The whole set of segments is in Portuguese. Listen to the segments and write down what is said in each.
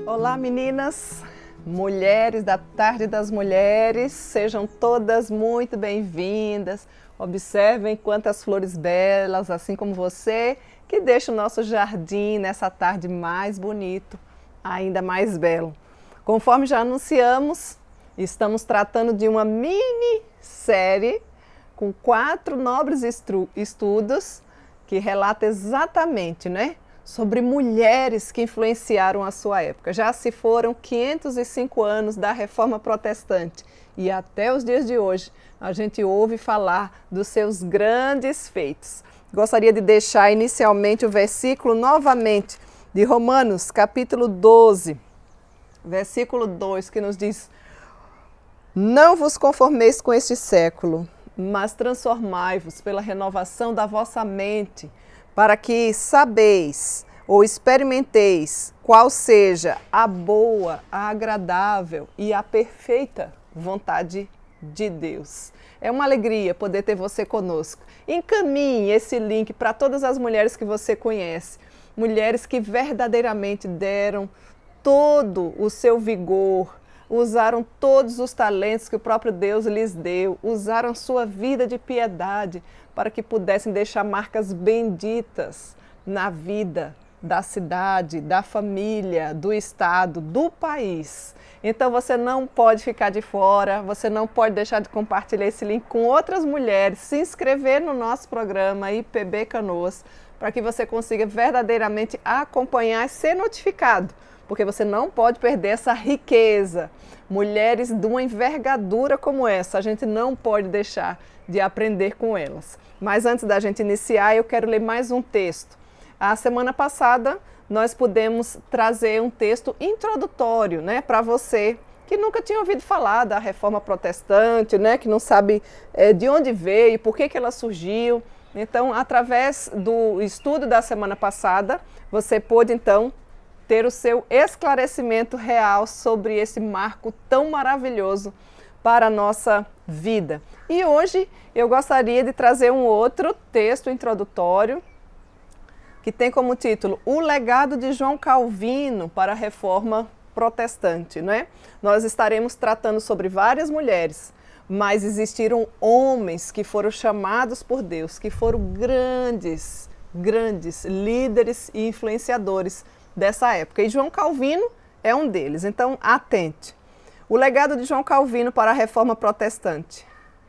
Olá meninas, mulheres da Tarde das Mulheres, sejam todas muito bem-vindas. Observem quantas flores belas, assim como você, que deixa o nosso jardim nessa tarde mais bonito, ainda mais belo. Conforme já anunciamos, estamos tratando de uma minissérie com 4 nobres estudos que relata exatamente, sobre mulheres que influenciaram a sua época. Já se foram 505 anos da Reforma Protestante e até os dias de hoje a gente ouve falar dos seus grandes feitos. Gostaria de deixar inicialmente o versículo novamente de Romanos, capítulo 12, versículo 2, que nos diz: Não vos conformeis com este século, mas transformai-vos pela renovação da vossa mente, para que sabeis ou experimenteis qual seja a boa, a agradável e a perfeita vontade de Deus. É uma alegria poder ter você conosco. Encaminhe esse link para todas as mulheres que você conhece, mulheres que verdadeiramente deram todo o seu vigor, usaram todos os talentos que o próprio Deus lhes deu, usaram sua vida de piedade para que pudessem deixar marcas benditas na vida da cidade, da família, do estado, do país. Então você não pode ficar de fora, você não pode deixar de compartilhar esse link com outras mulheres, se inscrever no nosso programa IPB Canoas, para que você consiga verdadeiramente acompanhar e ser notificado, porque você não pode perder essa riqueza. Mulheres de uma envergadura como essa, a gente não pode deixar de aprender com elas. Mas antes da gente iniciar, eu quero ler mais um texto. A semana passada, nós pudemos trazer um texto introdutório, para você que nunca tinha ouvido falar da Reforma Protestante, que não sabe de onde veio, por que ela surgiu. Então, através do estudo da semana passada, você pôde, então, ter o seu esclarecimento real sobre esse marco tão maravilhoso para a nossa vida. E hoje eu gostaria de trazer um outro texto introdutório que tem como título O Legado de João Calvino para a Reforma Protestante. Nós estaremos tratando sobre várias mulheres, mas existiram homens que foram chamados por Deus, que foram grandes líderes e influenciadores dessa época. E João Calvino é um deles. Então, atente. O legado de João Calvino para a Reforma Protestante.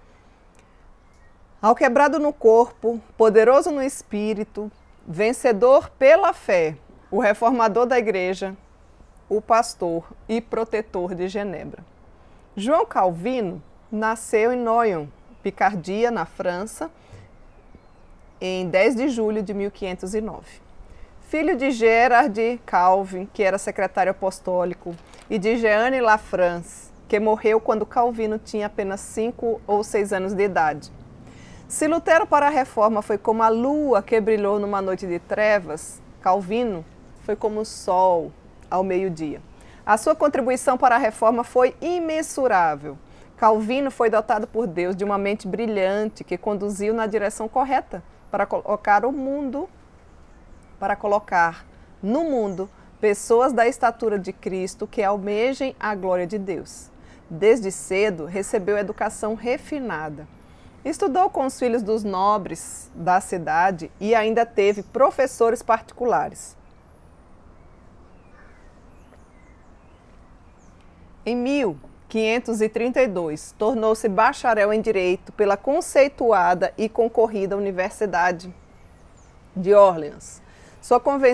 Ao quebrado no corpo, poderoso no espírito, vencedor pela fé, o reformador da igreja, o pastor e protetor de Genebra. João Calvino nasceu em Noyon, Picardia, na França, em 10 de julho de 1509. Filho de Gerard Calvin, que era secretário apostólico, e de Jeanne Lafrance, que morreu quando Calvino tinha apenas 5 ou 6 anos de idade. Se Lutero para a Reforma foi como a lua que brilhou numa noite de trevas, Calvino foi como o sol ao meio-dia. A sua contribuição para a Reforma foi imensurável. Calvino foi dotado por Deus de uma mente brilhante que conduziu na direção correta para colocar no mundo pessoas da estatura de Cristo que almejem a glória de Deus. Desde cedo recebeu educação refinada. Estudou com os filhos dos nobres da cidade e ainda teve professores particulares. Em 1532, tornou-se bacharel em Direito pela conceituada e concorrida Universidade de Orleans. Sua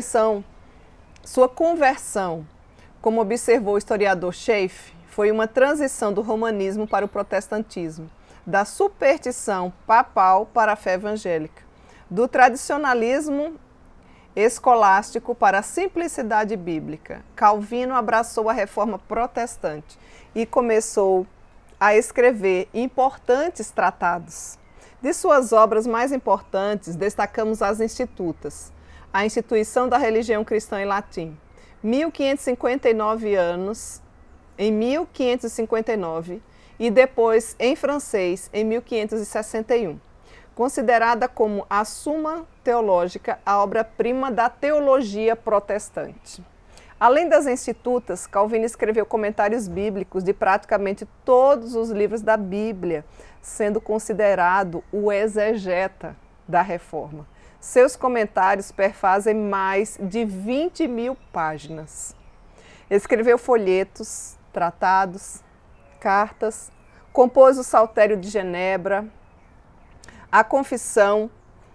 conversão, como observou o historiador Schaff, foi uma transição do romanismo para o protestantismo, da superstição papal para a fé evangélica, do tradicionalismo escolástico para a simplicidade bíblica. Calvino abraçou a reforma protestante e começou a escrever importantes tratados. De suas obras mais importantes, destacamos as Institutas, a instituição da religião cristã em latim, 1559 anos, em 1559, e depois em francês, em 1561. Considerada como a Suma Teológica, a obra-prima da teologia protestante. Além das institutas, Calvino escreveu comentários bíblicos de praticamente todos os livros da Bíblia, sendo considerado o exegeta da Reforma. Seus comentários perfazem mais de 20.000 páginas. Escreveu folhetos, tratados, cartas, compôs o Saltério de Genebra, a Confissão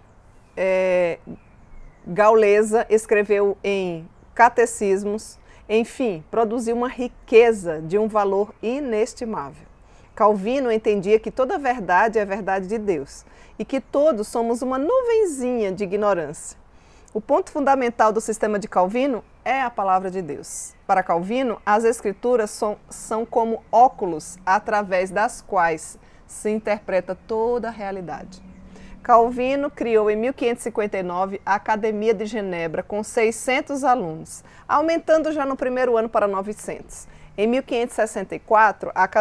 Gaulesa, escreveu em catecismos, enfim, produziu uma riqueza de um valor inestimável. Calvino entendia que toda verdade é a verdade de Deus e que todos somos uma nuvenzinha de ignorância. O ponto fundamental do sistema de Calvino é a palavra de Deus. Para Calvino, as escrituras são como óculos através das quais se interpreta toda a realidade. Calvino criou em 1559 a Academia de Genebra com 600 alunos, aumentando já no primeiro ano para 900. Em 1564, a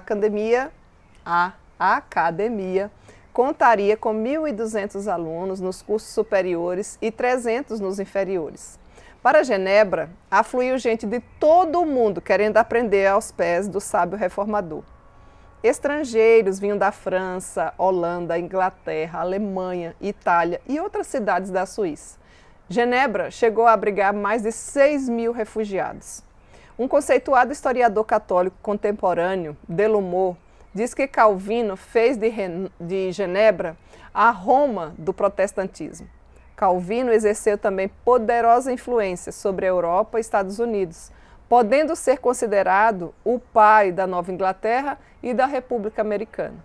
academia contaria com 1.200 alunos nos cursos superiores e 300 nos inferiores. Para Genebra, afluiu gente de todo o mundo querendo aprender aos pés do sábio reformador. Estrangeiros vinham da França, Holanda, Inglaterra, Alemanha, Itália e outras cidades da Suíça. Genebra chegou a abrigar mais de 6.000 refugiados. Um conceituado historiador católico contemporâneo, Delumeau, diz que Calvino fez de Genebra a Roma do protestantismo. Calvino exerceu também poderosa influência sobre a Europa e Estados Unidos, podendo ser considerado o pai da Nova Inglaterra e da República Americana.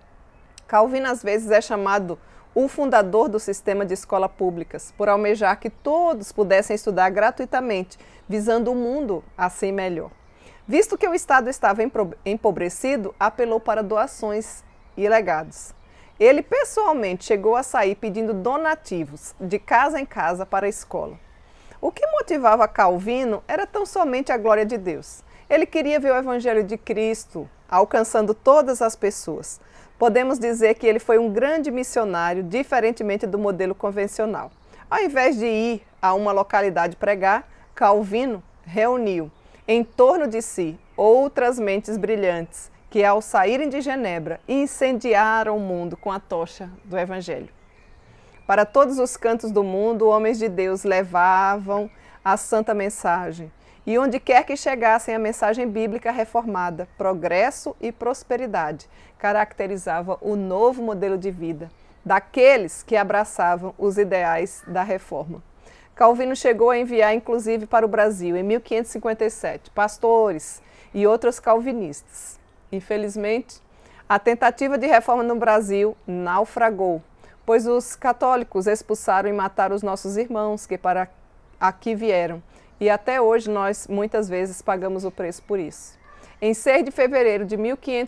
Calvino às vezes é chamado o fundador do sistema de escolas públicas, por almejar que todos pudessem estudar gratuitamente, visando um mundo assim melhor. Visto que o Estado estava empobrecido, apelou para doações e legados. Ele pessoalmente chegou a sair pedindo donativos de casa em casa para a escola. O que motivava Calvino era tão somente a glória de Deus. Ele queria ver o Evangelho de Cristo alcançando todas as pessoas. Podemos dizer que ele foi um grande missionário, diferentemente do modelo convencional. Ao invés de ir a uma localidade pregar, Calvino reuniu em torno de si outras mentes brilhantes que, ao saírem de Genebra, incendiaram o mundo com a tocha do Evangelho. Para todos os cantos do mundo, homens de Deus levavam a santa mensagem. E onde quer que chegassem, a mensagem bíblica reformada, progresso e prosperidade, caracterizava o novo modelo de vida daqueles que abraçavam os ideais da reforma. Calvino chegou a enviar, inclusive, para o Brasil, em 1557, pastores e outros calvinistas. Infelizmente, a tentativa de reforma no Brasil naufragou, pois os católicos expulsaram e mataram os nossos irmãos que para aqui vieram. E até hoje nós, muitas vezes, pagamos o preço por isso. Em 6 de fevereiro de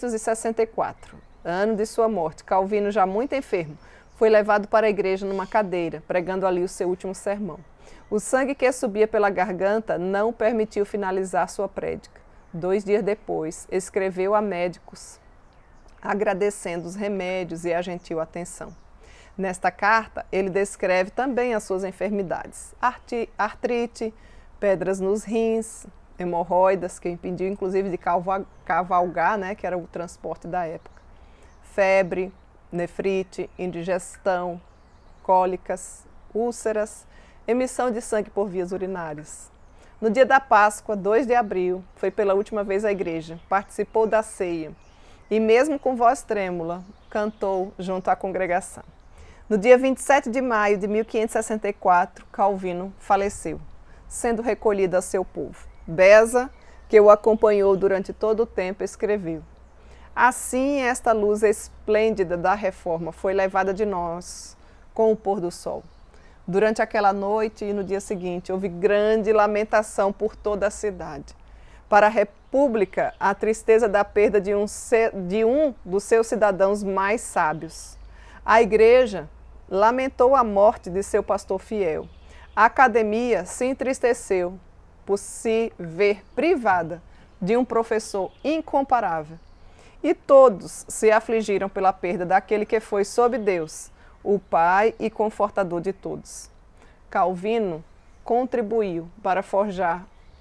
1564, ano de sua morte, Calvino, já muito enfermo, foi levado para a igreja numa cadeira, pregando ali o seu último sermão. O sangue que subia pela garganta não permitiu finalizar sua prédica. 2 dias depois, escreveu a médicos, agradecendo os remédios e a gentil atenção. Nesta carta, ele descreve também as suas enfermidades: artrite, pedras nos rins, hemorroidas, que impediu inclusive de cavalgar, que era o transporte da época, febre, nefrite, indigestão, cólicas, úlceras, emissão de sangue por vias urinárias. No dia da Páscoa, 2 de abril, foi pela última vez à igreja, participou da ceia e, mesmo com voz trêmula, cantou junto à congregação. No dia 27 de maio de 1564, Calvino faleceu, sendo recolhido a seu povo. Beza, que o acompanhou durante todo o tempo, escreveu: assim, esta luz esplêndida da reforma foi levada de nós com o pôr do sol. Durante aquela noite e no dia seguinte, houve grande lamentação por toda a cidade. Para a República, a tristeza da perda de um dos seus cidadãos mais sábios. A igreja lamentou a morte de seu pastor fiel. A academia se entristeceu por se ver privada de um professor incomparável. E todos se afligiram pela perda daquele que foi, sob Deus, o Pai e confortador de todos. Calvino contribuiu para forjar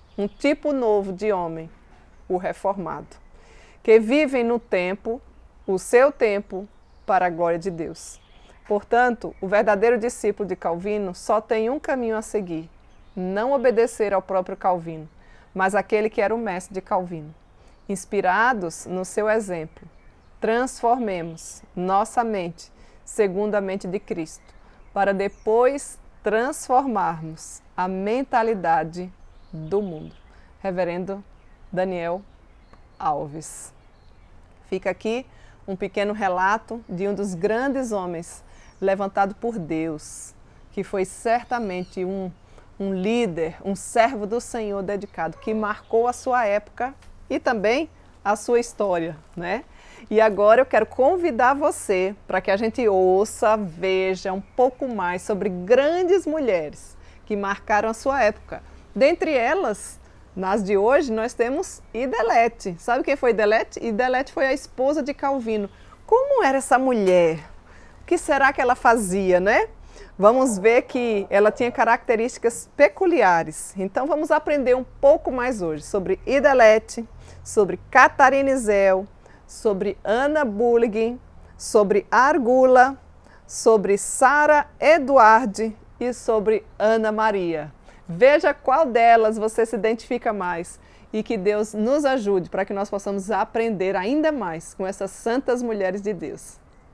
um tipo novo de homem, o reformado, que vivem no tempo, o seu tempo, para a glória de Deus. Portanto, o verdadeiro discípulo de Calvino só tem um caminho a seguir: não obedecer ao próprio Calvino, mas aquele que era o mestre de Calvino. Inspirados no seu exemplo, transformemos nossa mente segundo a mente de Cristo, para depois transformarmos a mentalidade do mundo. Reverendo Daniel Alves. Fica aqui um pequeno relato de um dos grandes homens levantado por Deus, que foi certamente um líder, um servo do Senhor dedicado, que marcou a sua época e também a sua história, né? E agora eu quero convidar você para que a gente ouça, veja um pouco mais sobre grandes mulheres que marcaram a sua época. Dentre elas, nas de hoje, nós temos Idelete. Sabe quem foi Idelete? Idelete foi a esposa de Calvino. Como era essa mulher? O que será que ela fazia, né? Vamos ver que ela tinha características peculiares. Então vamos aprender um pouco mais hoje sobre Idelete, sobre Catarina Zel, sobre Ana Bulligan, sobre Argula, sobre Sara Eduardi e sobre Ana Maria. Veja qual delas você se identifica mais e que Deus nos ajude para que nós possamos aprender ainda mais com essas santas mulheres de Deus.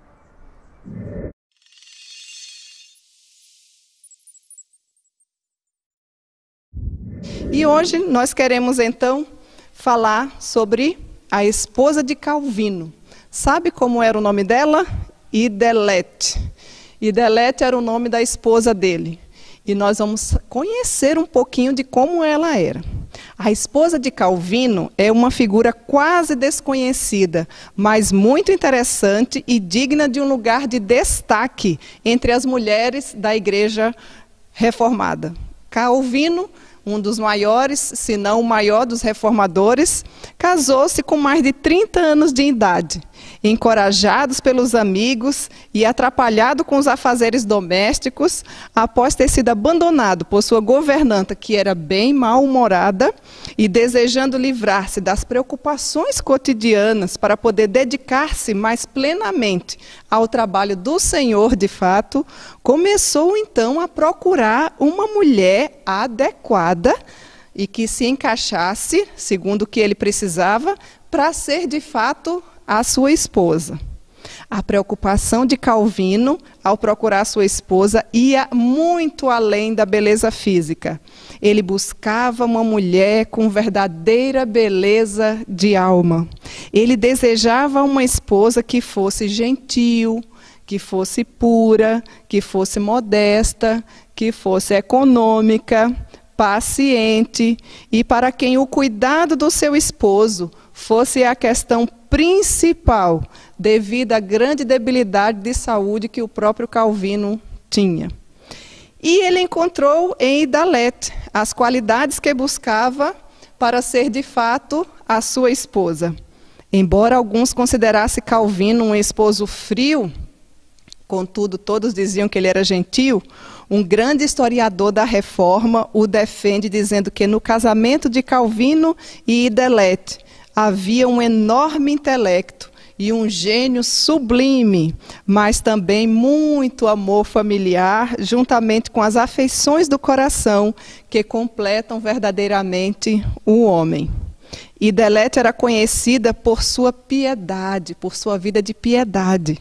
E hoje nós queremos então falar sobre a esposa de Calvino. Sabe como era o nome dela? Idelete. Idelete era o nome da esposa dele. E nós vamos conhecer um pouquinho de como ela era. A esposa de Calvino é uma figura quase desconhecida, mas muito interessante e digna de um lugar de destaque entre as mulheres da Igreja Reformada. Calvino, um dos maiores, se não o maior dos reformadores, casou-se com mais de 30 anos de idade. Encorajados pelos amigos e atrapalhado com os afazeres domésticos, após ter sido abandonado por sua governanta, que era bem mal-humorada, e desejando livrar-se das preocupações cotidianas para poder dedicar-se mais plenamente ao trabalho do Senhor de fato, começou então a procurar uma mulher adequada e que se encaixasse, segundo o que ele precisava, para ser de fato a sua esposa. A preocupação de Calvino, ao procurar sua esposa, ia muito além da beleza física. Ele buscava uma mulher com verdadeira beleza de alma. Ele desejava uma esposa que fosse gentil, que fosse pura, que fosse modesta, que fosse econômica, paciente, e para quem o cuidado do seu esposo fosse a questão principal, devido à grande debilidade de saúde que o próprio Calvino tinha. E ele encontrou em Idelete as qualidades que buscava para ser de fato a sua esposa. Embora alguns considerassem Calvino um esposo frio, contudo todos diziam que ele era gentil, um grande historiador da Reforma o defende, dizendo que no casamento de Calvino e Idelete havia um enorme intelecto e um gênio sublime, mas também muito amor familiar, juntamente com as afeições do coração que completam verdadeiramente o homem. Idelete era conhecida por sua piedade, por sua vida de piedade,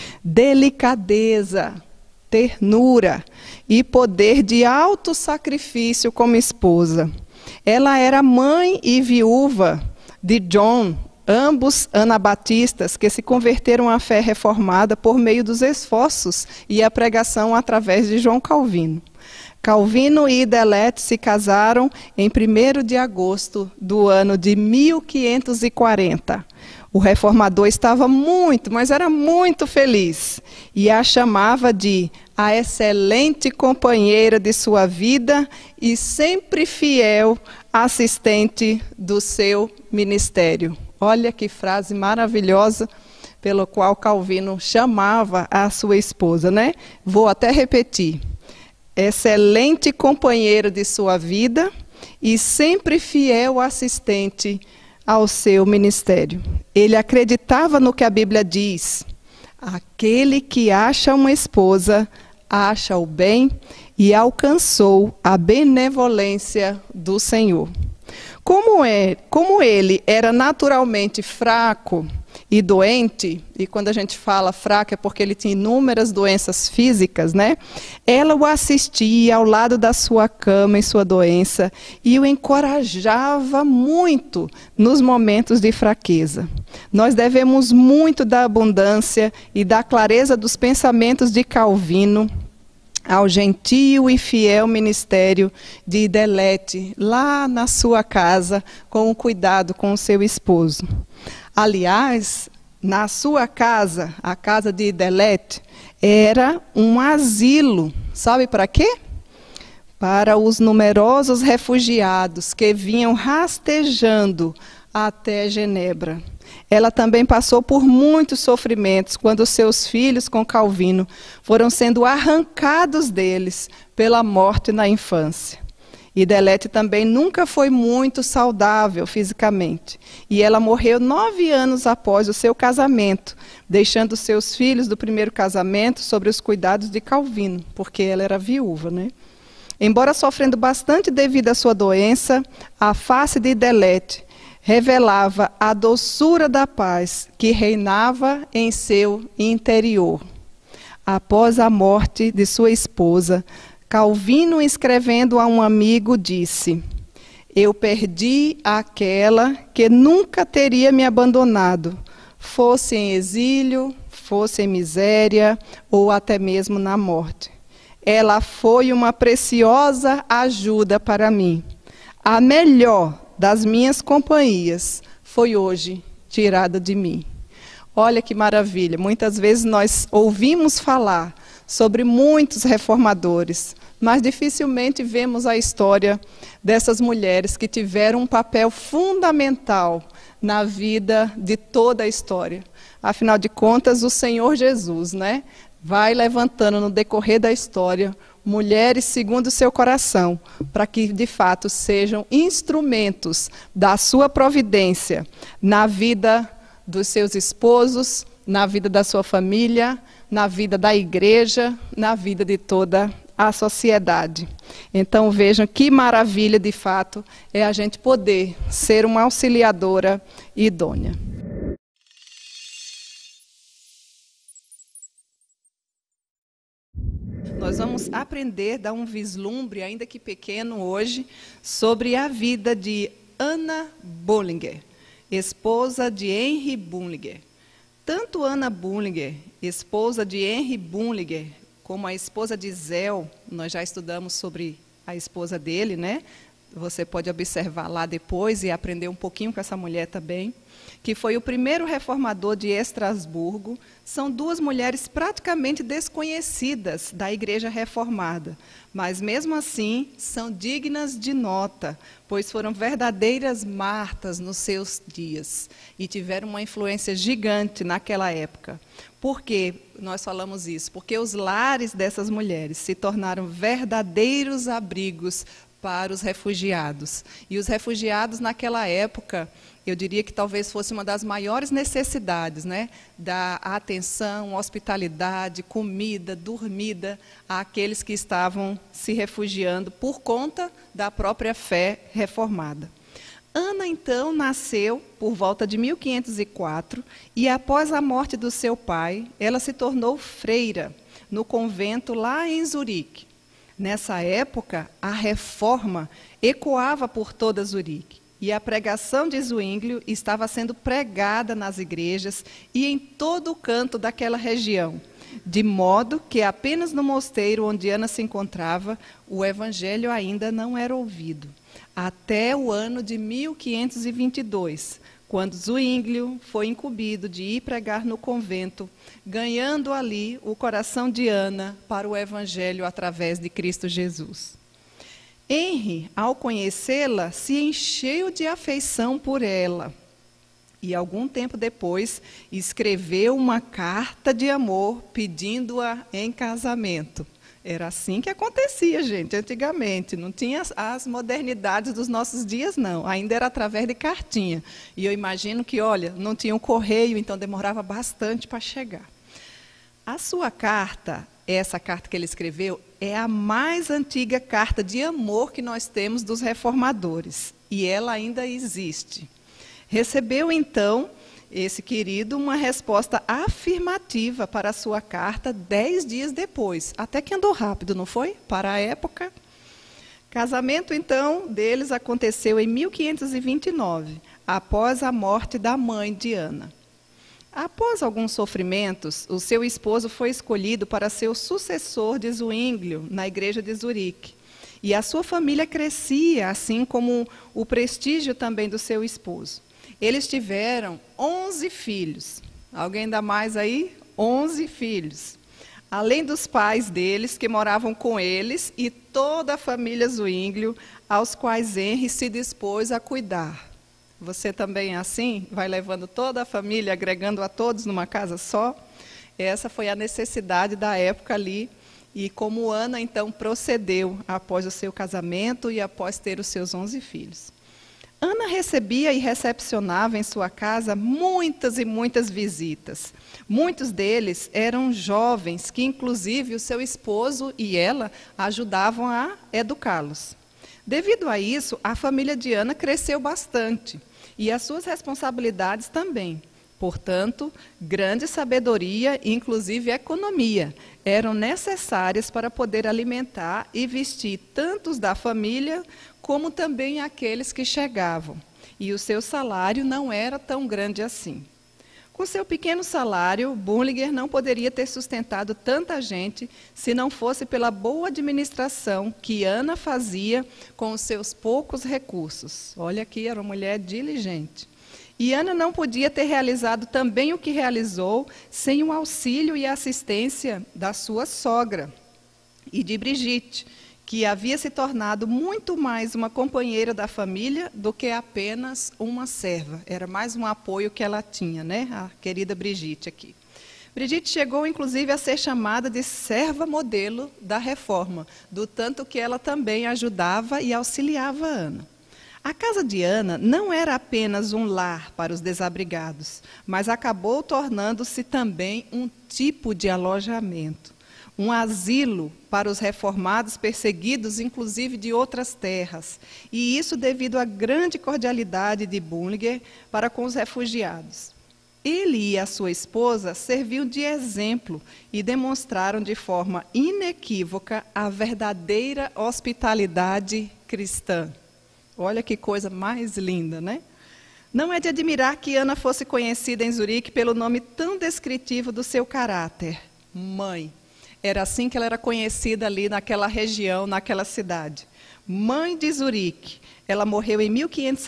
delicadeza, ternura e poder de alto sacrifício como esposa. Ela era mãe e viúva de John, ambos anabatistas que se converteram à fé reformada por meio dos esforços e a pregação através de João Calvino. Calvino e Idelete se casaram em 1º de agosto do ano de 1540. O reformador estava muito, mas era muito feliz e a chamava de a excelente companheira de sua vida e sempre fiel assistente do seu ministério. Olha que frase maravilhosa pelo qual Calvino chamava a sua esposa, né? Vou até repetir. Excelente companheira de sua vida e sempre fiel assistente ao seu ministério. Ele acreditava no que a Bíblia diz: aquele que acha uma esposa, acha o bem e alcançou a benevolência do Senhor. Como ele era naturalmente fraco e doente, e quando a gente fala fraco é porque ele tinha inúmeras doenças físicas, né? Ela o assistia ao lado da sua cama em sua doença e o encorajava muito nos momentos de fraqueza. Nós devemos muito da abundância e da clareza dos pensamentos de Calvino ao gentil e fiel ministério de Idelete, lá na sua casa, com o cuidado com o seu esposo. Aliás, na sua casa, a casa de Idelete, era um asilo. Sabe para quê? Para os numerosos refugiados que vinham rastejando até Genebra. Ela também passou por muitos sofrimentos quando seus filhos, com Calvino, foram sendo arrancados deles pela morte na infância. Idelete também nunca foi muito saudável fisicamente. E ela morreu 9 anos após o seu casamento, deixando seus filhos do primeiro casamento sob os cuidados de Calvino, porque ela era viúva, né? Embora sofrendo bastante devido à sua doença, a face de Idelete revelava a doçura da paz que reinava em seu interior. Após a morte de sua esposa, Calvino, escrevendo a um amigo, disse: eu perdi aquela que nunca teria me abandonado, fosse em exílio, fosse em miséria ou até mesmo na morte. Ela foi uma preciosa ajuda para mim. A melhor das minhas companhias foi hoje tirada de mim. Olha que maravilha, muitas vezes nós ouvimos falar sobre muitos reformadores, mas dificilmente vemos a história dessas mulheres que tiveram um papel fundamental na vida de toda a história. Afinal de contas, o Senhor Jesus, né, vai levantando no decorrer da história mulheres segundo o seu coração, para que de fato sejam instrumentos da sua providência na vida dos seus esposos, na vida da sua família, na vida da igreja, na vida de toda a sociedade. Então vejam que maravilha de fato é a gente poder ser uma auxiliadora idônea. Nós vamos aprender, dar um vislumbre, ainda que pequeno hoje, sobre a vida de Anna Bullinger, esposa de Henry Bullinger. Tanto Anna Bullinger, esposa de Henry Bullinger, como a esposa de Zell, nós já estudamos sobre a esposa dele, né? Você pode observar lá depois e aprender um pouquinho com essa mulher também, que foi o primeiro reformador de Estrasburgo. São duas mulheres praticamente desconhecidas da Igreja Reformada, mas mesmo assim são dignas de nota, pois foram verdadeiras martas nos seus dias e tiveram uma influência gigante naquela época. Por que nós falamos isso? Porque os lares dessas mulheres se tornaram verdadeiros abrigos para os refugiados. E os refugiados naquela época, eu diria que talvez fosse uma das maiores necessidades, né? Da atenção, hospitalidade, comida, dormida àqueles que estavam se refugiando por conta da própria fé reformada. Ana, então, nasceu por volta de 1504 e, após a morte do seu pai, ela se tornou freira no convento lá em Zurique. Nessa época, a reforma ecoava por toda Zurique. E a pregação de Zwinglio estava sendo pregada nas igrejas e em todo o canto daquela região, de modo que apenas no mosteiro onde Ana se encontrava, o evangelho ainda não era ouvido. Até o ano de 1522, quando Zwinglio foi incumbido de ir pregar no convento, ganhando ali o coração de Ana para o evangelho através de Cristo Jesus. Henry, ao conhecê-la, se encheu de afeição por ela e, algum tempo depois, escreveu uma carta de amor pedindo-a em casamento. Era assim que acontecia, gente, antigamente. Não tinha as modernidades dos nossos dias, não. Ainda era através de cartinha. E eu imagino que, olha, não tinha um correio, então demorava bastante para chegar. A sua carta, essa carta que ele escreveu, é a mais antiga carta de amor que nós temos dos reformadores. E ela ainda existe. Recebeu, então, esse querido uma resposta afirmativa para a sua carta 10 dias depois. Até que andou rápido, não foi? Para a época. Casamento, então, deles aconteceu em 1529, após a morte da mãe de Ana. Após alguns sofrimentos, o seu esposo foi escolhido para ser o sucessor de Zwinglio na igreja de Zurique. E a sua família crescia, assim como o prestígio também do seu esposo. Eles tiveram 11 filhos. Alguém dá mais aí? 11 filhos. Além dos pais deles, que moravam com eles, e toda a família Zwinglio, aos quais Henry se dispôs a cuidar. Você também é assim? Vai levando toda a família, agregando a todos numa casa só? Essa foi a necessidade da época ali. E como Ana, então, procedeu após o seu casamento e após ter os seus 11 filhos. Ana recebia e recepcionava em sua casa muitas e muitas visitas. Muitos deles eram jovens, que inclusive o seu esposo e ela ajudavam a educá-los. Devido a isso, a família de Ana cresceu bastante, e as suas responsabilidades também. Portanto, grande sabedoria e inclusive economia eram necessárias para poder alimentar e vestir tanto os da família como também aqueles que chegavam. E o seu salário não era tão grande assim. Com seu pequeno salário, Bullinger não poderia ter sustentado tanta gente se não fosse pela boa administração que Ana fazia com os seus poucos recursos. Olha aqui, era uma mulher diligente. E Ana não podia ter realizado também o que realizou sem o auxílio e a assistência da sua sogra e de Brigitte, que havia se tornado muito mais uma companheira da família do que apenas uma serva. Era mais um apoio que ela tinha, né? A querida Brigitte aqui. Brigitte chegou, inclusive, a ser chamada de serva modelo da reforma, do tanto que ela também ajudava e auxiliava Ana. A casa de Ana não era apenas um lar para os desabrigados, mas acabou tornando-se também um tipo de alojamento, um asilo para os reformados perseguidos, inclusive de outras terras, e isso devido à grande cordialidade de Bullinger para com os refugiados. Ele e a sua esposa serviam de exemplo e demonstraram de forma inequívoca a verdadeira hospitalidade cristã. Olha que coisa mais linda, né? Não é de admirar que Ana fosse conhecida em Zurique pelo nome tão descritivo do seu caráter, mãe. Era assim que ela era conhecida ali naquela região, naquela cidade. Mãe de Zurique. Ela morreu em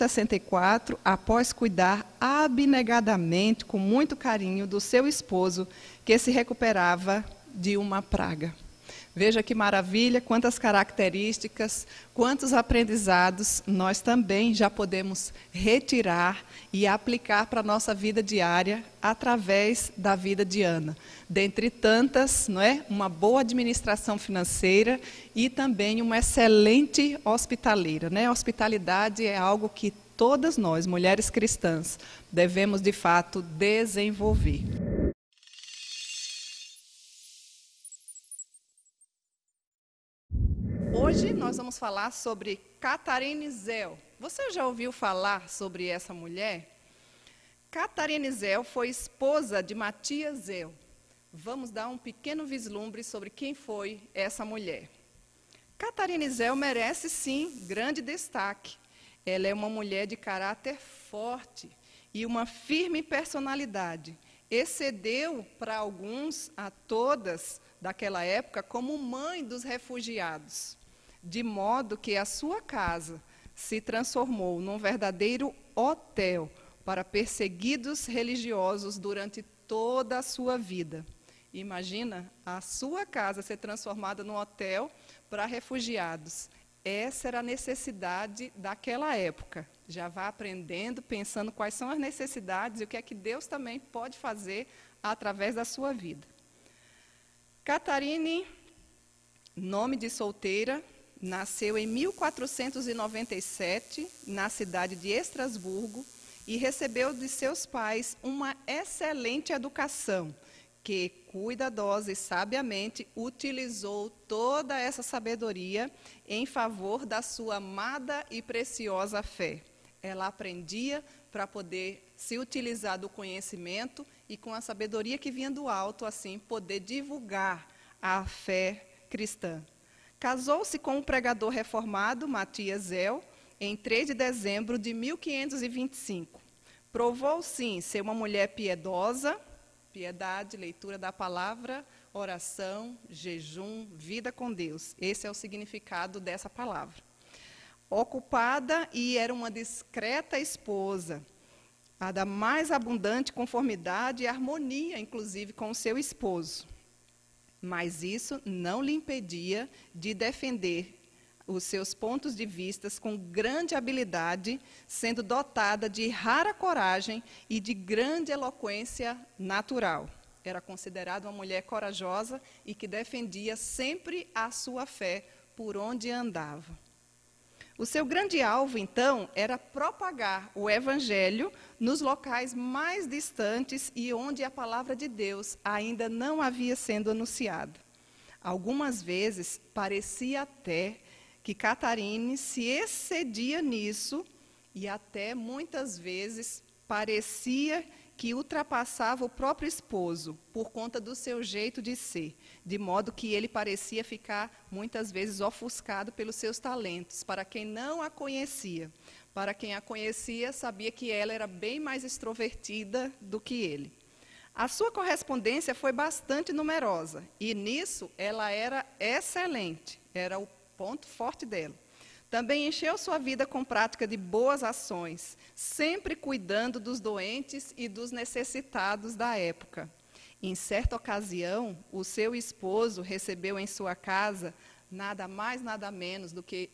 1564, após cuidar abnegadamente, com muito carinho, do seu esposo, que se recuperava de uma praga. Veja que maravilha, quantas características, quantos aprendizados nós também já podemos retirar e aplicar para a nossa vida diária através da vida de Ana. Dentre tantas, não é? Uma boa administração financeira e também uma excelente hospitaleira, né? Hospitalidade é algo que todas nós, mulheres cristãs, devemos de fato desenvolver. Hoje nós vamos falar sobre Catharine Zell. Você já ouviu falar sobre essa mulher? Catharine Zell foi esposa de Matias Zell. Vamos dar um pequeno vislumbre sobre quem foi essa mulher. Catharine Zell merece, sim, grande destaque. Ela é uma mulher de caráter forte e uma firme personalidade. Excedeu para alguns, a todas daquela época, como mãe dos refugiados, de modo que a sua casa se transformou num verdadeiro hotel para perseguidos religiosos durante toda a sua vida. Imagina a sua casa ser transformada num hotel para refugiados. Essa era a necessidade daquela época. Já vá aprendendo, pensando quais são as necessidades e o que é que Deus também pode fazer através da sua vida. Catharine nome de solteira, nasceu em 1497, na cidade de Estrasburgo, e recebeu de seus pais uma excelente educação, que cuidadosa e sabiamente utilizou toda essa sabedoria em favor da sua amada e preciosa fé. Ela aprendia para poder se utilizar do conhecimento e com a sabedoria que vinha do alto, assim, poder divulgar a fé cristã. Casou-se com o pregador reformado Matias Zell em 3 de dezembro de 1525. Provou, sim, ser uma mulher piedosa, piedade, leitura da palavra, oração, jejum, vida com Deus. Esse é o significado dessa palavra. Ocupada e era uma discreta esposa, a da mais abundante conformidade e harmonia, inclusive, com o seu esposo. Mas isso não lhe impedia de defender os seus pontos de vista com grande habilidade, sendo dotada de rara coragem e de grande eloquência natural. Era considerada uma mulher corajosa e que defendia sempre a sua fé por onde andava. O seu grande alvo, então, era propagar o Evangelho nos locais mais distantes e onde a palavra de Deus ainda não havia sido anunciada. Algumas vezes, parecia até que Catarine se excedia nisso e até muitas vezes parecia que ultrapassava o próprio esposo por conta do seu jeito de ser, de modo que ele parecia ficar muitas vezes ofuscado pelos seus talentos, para quem não a conhecia. Para quem a conhecia, sabia que ela era bem mais extrovertida do que ele. A sua correspondência foi bastante numerosa, e nisso ela era excelente, era o ponto forte dela. Também encheu sua vida com prática de boas ações, sempre cuidando dos doentes e dos necessitados da época. Em certa ocasião, o seu esposo recebeu em sua casa nada mais, nada menos do que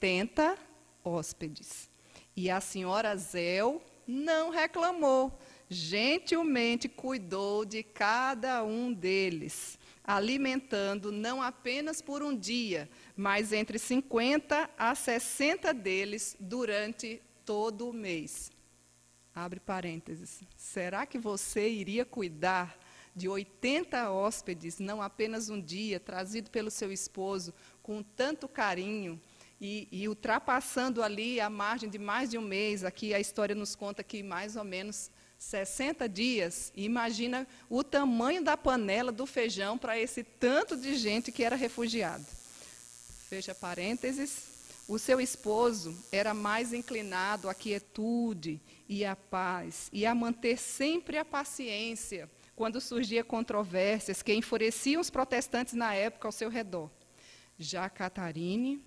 80 hóspedes. E a senhora Zell não reclamou, gentilmente cuidou de cada um deles, alimentando não apenas por um dia, mas entre 50 a 60 deles durante todo o mês. Abre parênteses. Será que você iria cuidar de 80 hóspedes, não apenas um dia, trazido pelo seu esposo, com tanto carinho, e ultrapassando ali a margem de mais de um mês? Aqui a história nos conta que mais ou menos 60 dias, e imagina o tamanho da panela do feijão para esse tanto de gente que era refugiado. Fecha parênteses. O seu esposo era mais inclinado à quietude e à paz, e a manter sempre a paciência quando surgiam controvérsias que enfureciam os protestantes na época ao seu redor. Já Catarine,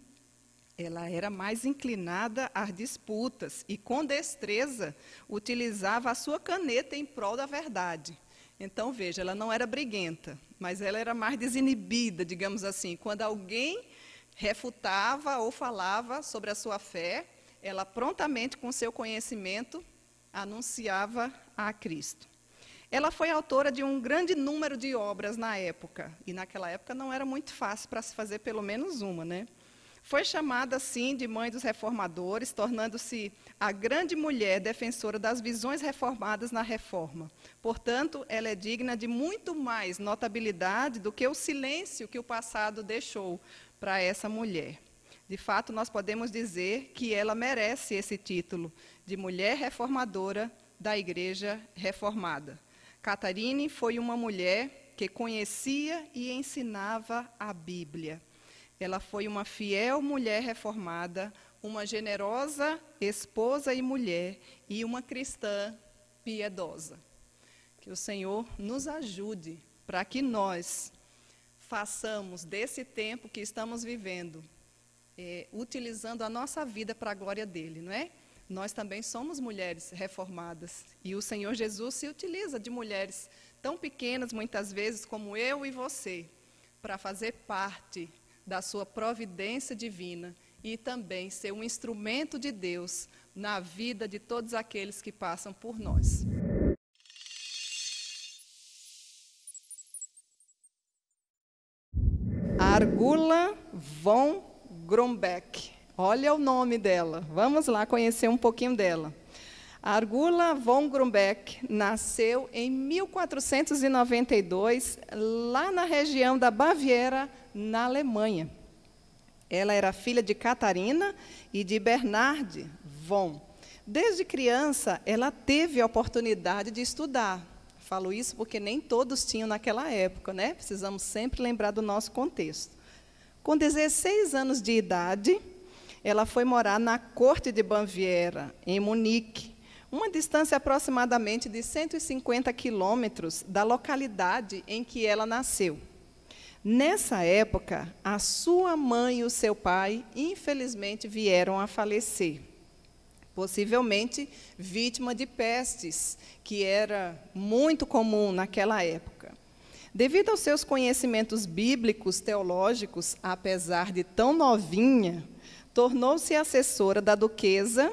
ela era mais inclinada às disputas e, com destreza, utilizava a sua caneta em prol da verdade. Então, veja, ela não era briguenta, mas ela era mais desinibida, digamos assim. Quando alguém refutava ou falava sobre a sua fé, ela prontamente, com seu conhecimento, anunciava a Cristo. Ela foi autora de um grande número de obras na época, e naquela época não era muito fácil para se fazer pelo menos uma, né? Foi chamada, assim, de mãe dos reformadores, tornando-se a grande mulher defensora das visões reformadas na Reforma. Portanto, ela é digna de muito mais notabilidade do que o silêncio que o passado deixou para essa mulher. De fato, nós podemos dizer que ela merece esse título de mulher reformadora da Igreja Reformada. Catarine foi uma mulher que conhecia e ensinava a Bíblia. Ela foi uma fiel mulher reformada, uma generosa esposa e mulher e uma cristã piedosa. Que o Senhor nos ajude para que nós façamos desse tempo que estamos vivendo, utilizando a nossa vida para a glória dele, não é? Nós também somos mulheres reformadas e o Senhor Jesus se utiliza de mulheres tão pequenas, muitas vezes, como eu e você, para fazer parte da sua providência divina e também ser um instrumento de Deus na vida de todos aqueles que passam por nós. Argula von Grumbeck. Olha o nome dela. Vamos lá conhecer um pouquinho dela. Argula von Grumbeck nasceu em 1492, lá na região da Baviera, na Alemanha. Ela era filha de Catarina e de Bernhard von. Desde criança, ela teve a oportunidade de estudar. Falo isso porque nem todos tinham naquela época, né? Precisamos sempre lembrar do nosso contexto. Com 16 anos de idade, ela foi morar na corte de Baviera, em Munique, uma distância aproximadamente de 150 quilômetros da localidade em que ela nasceu. Nessa época, a sua mãe e o seu pai, infelizmente, vieram a falecer. Possivelmente vítima de pestes, que era muito comum naquela época. Devido aos seus conhecimentos bíblicos, teológicos, apesar de tão novinha, tornou-se assessora da duquesa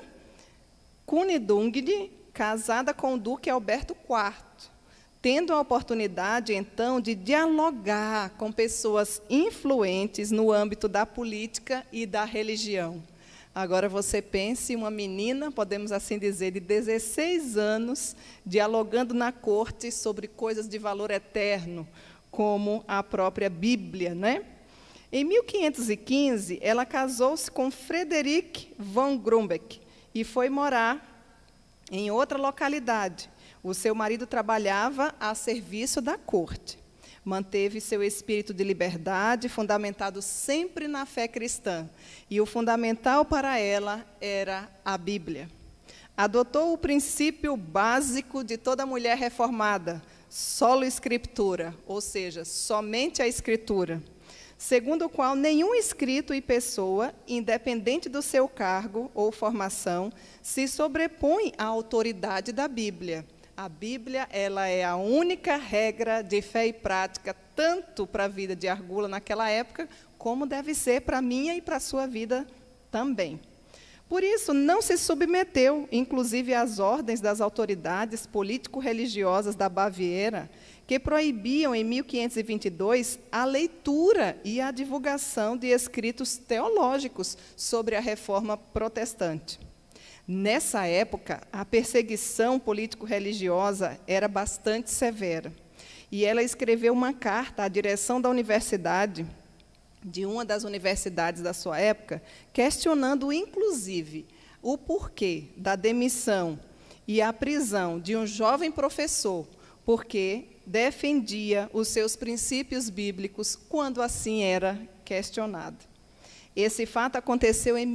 Kunigund, casada com o duque Alberto IV, tendo a oportunidade, então, de dialogar com pessoas influentes no âmbito da política e da religião. Agora você pense, uma menina, podemos assim dizer, de 16 anos, dialogando na corte sobre coisas de valor eterno, como a própria Bíblia, né? Em 1515, ela casou-se com Frederick von Grumbeck e foi morar em outra localidade. O seu marido trabalhava a serviço da corte. Manteve seu espírito de liberdade, fundamentado sempre na fé cristã. E o fundamental para ela era a Bíblia. Adotou o princípio básico de toda mulher reformada, solo escritura, ou seja, somente a Escritura, segundo o qual nenhum escrito e pessoa, independente do seu cargo ou formação, se sobrepõe à autoridade da Bíblia. A Bíblia, ela é a única regra de fé e prática, tanto para a vida de Argula naquela época, como deve ser para a minha e para a sua vida também. Por isso, não se submeteu, inclusive, às ordens das autoridades político-religiosas da Baviera, que proibiam, em 1522, a leitura e a divulgação de escritos teológicos sobre a reforma protestante. Nessa época, a perseguição político-religiosa era bastante severa. E ela escreveu uma carta à direção da universidade, de uma das universidades da sua época, questionando, inclusive, o porquê da demissão e a prisão de um jovem professor, porque defendia os seus princípios bíblicos quando assim era questionado. Esse fato aconteceu em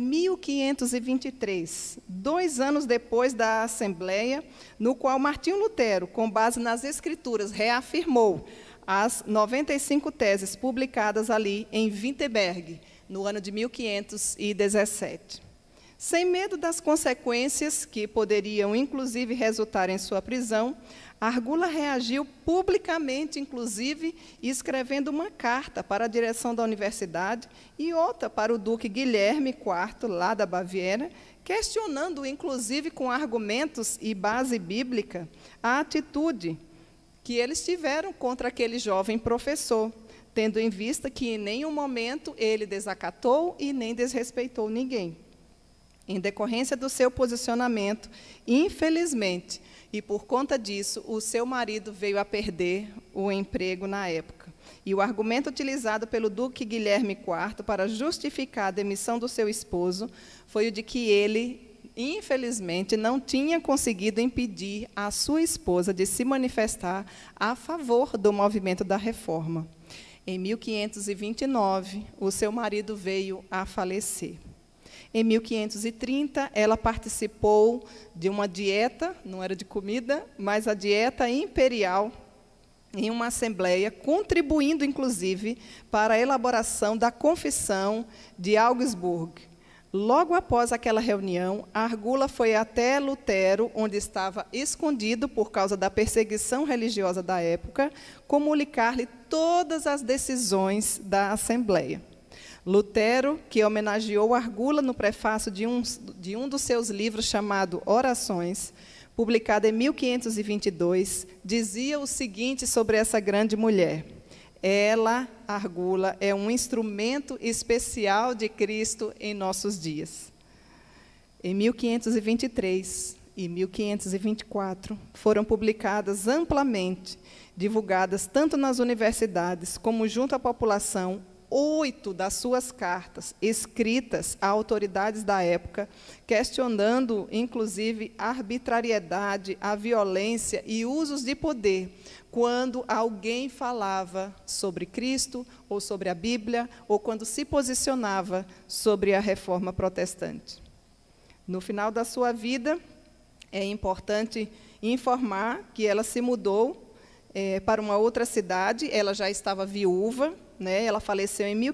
1523, 2 anos depois da Assembleia, no qual Martinho Lutero, com base nas Escrituras, reafirmou as 95 teses publicadas ali em Wittenberg, no ano de 1517. Sem medo das consequências, que poderiam, inclusive, resultar em sua prisão, Argula reagiu publicamente, inclusive, escrevendo uma carta para a direção da universidade e outra para o duque Guilherme IV, lá da Baviera, questionando, inclusive, com argumentos e base bíblica, a atitude que eles tiveram contra aquele jovem professor, tendo em vista que em nenhum momento ele desacatou e nem desrespeitou ninguém. Em decorrência do seu posicionamento, infelizmente, e por conta disso, o seu marido veio a perder o emprego na época. E o argumento utilizado pelo duque Guilherme IV para justificar a demissão do seu esposo foi o de que ele, infelizmente, não tinha conseguido impedir a sua esposa de se manifestar a favor do movimento da reforma. Em 1529, o seu marido veio a falecer. Em 1530, ela participou de uma dieta, não era de comida, mas a dieta imperial, em uma assembleia, contribuindo, inclusive, para a elaboração da Confissão de Augsburg. Logo após aquela reunião, Argula foi até Lutero, onde estava escondido por causa da perseguição religiosa da época, comunicar-lhe todas as decisões da Assembleia. Lutero, que homenageou Argula no prefácio de um dos seus livros chamado Orações, publicado em 1522, dizia o seguinte sobre essa grande mulher: ela, a argula, é um instrumento especial de Cristo em nossos dias. Em 1523 e 1524, foram publicadas amplamente, divulgadas tanto nas universidades como junto à população, 8 das suas cartas escritas a autoridades da época, questionando, inclusive, a arbitrariedade, a violência e usos de poder, quando alguém falava sobre Cristo, ou sobre a Bíblia, ou quando se posicionava sobre a reforma protestante. No final da sua vida, é importante informar que ela se mudou para uma outra cidade. Ela já estava viúva, né? Ela faleceu em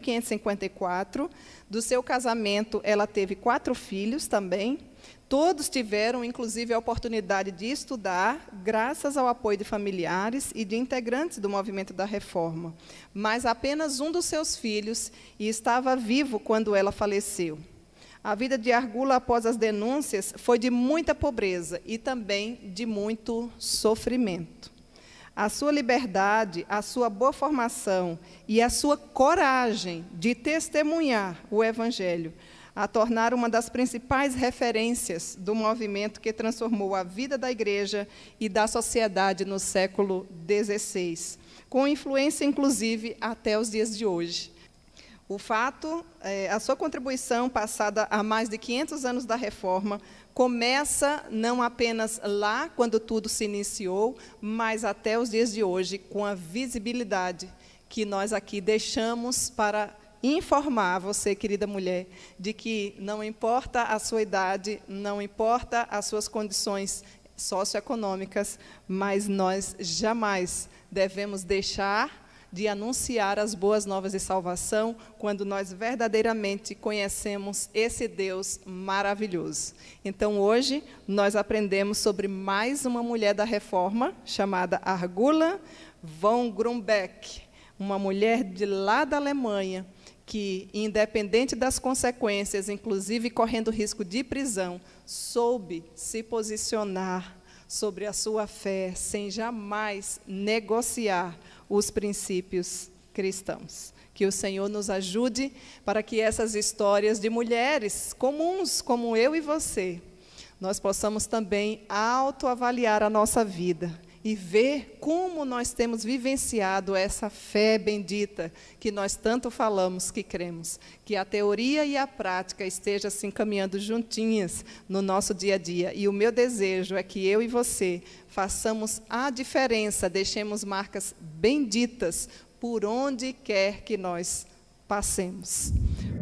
1554. Do seu casamento, ela teve 4 filhos também. Todos tiveram, inclusive, a oportunidade de estudar, graças ao apoio de familiares e de integrantes do movimento da Reforma. Mas apenas um dos seus filhos estava vivo quando ela faleceu. A vida de Argula, após as denúncias, foi de muita pobreza e também de muito sofrimento. A sua liberdade, a sua boa formação e a sua coragem de testemunhar o Evangelho a tornaram uma das principais referências do movimento que transformou a vida da igreja e da sociedade no século XVI, com influência, inclusive, até os dias de hoje. O fato, a sua contribuição passada há mais de 500 anos da Reforma, começa não apenas lá, quando tudo se iniciou, mas até os dias de hoje, com a visibilidade que nós aqui deixamos para informar você, querida mulher, de que não importa a sua idade, não importa as suas condições socioeconômicas, mas nós jamais devemos deixar de anunciar as boas novas de salvação quando nós verdadeiramente conhecemos esse Deus maravilhoso. Então, hoje, nós aprendemos sobre mais uma mulher da Reforma, chamada Argula von Grumbeck, uma mulher de lá da Alemanha, que, independente das consequências, inclusive correndo risco de prisão, soube se posicionar sobre a sua fé, sem jamais negociar os princípios cristãos. Que o Senhor nos ajude para que essas histórias de mulheres comuns, como eu e você, nós possamos também autoavaliar a nossa vida e ver como nós temos vivenciado essa fé bendita que nós tanto falamos que cremos. Que a teoria e a prática estejam se caminhando juntinhas no nosso dia a dia. E o meu desejo é que eu e você façamos a diferença, deixemos marcas benditas por onde quer que nós passemos.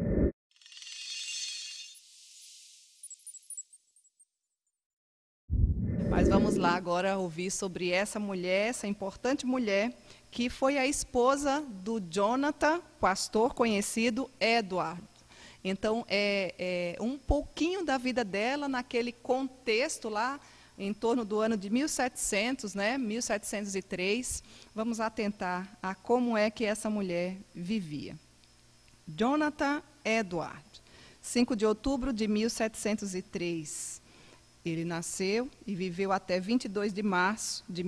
Mas vamos lá agora ouvir sobre essa mulher, essa importante mulher, que foi a esposa do Jonathan, pastor conhecido, Edward. Então, um pouquinho da vida dela naquele contexto lá, em torno do ano de 1700, né, 1703. Vamos atentar a como é que essa mulher vivia. Jonathan Edward, 5 de outubro de 1703. Ele nasceu e viveu até 22 de março de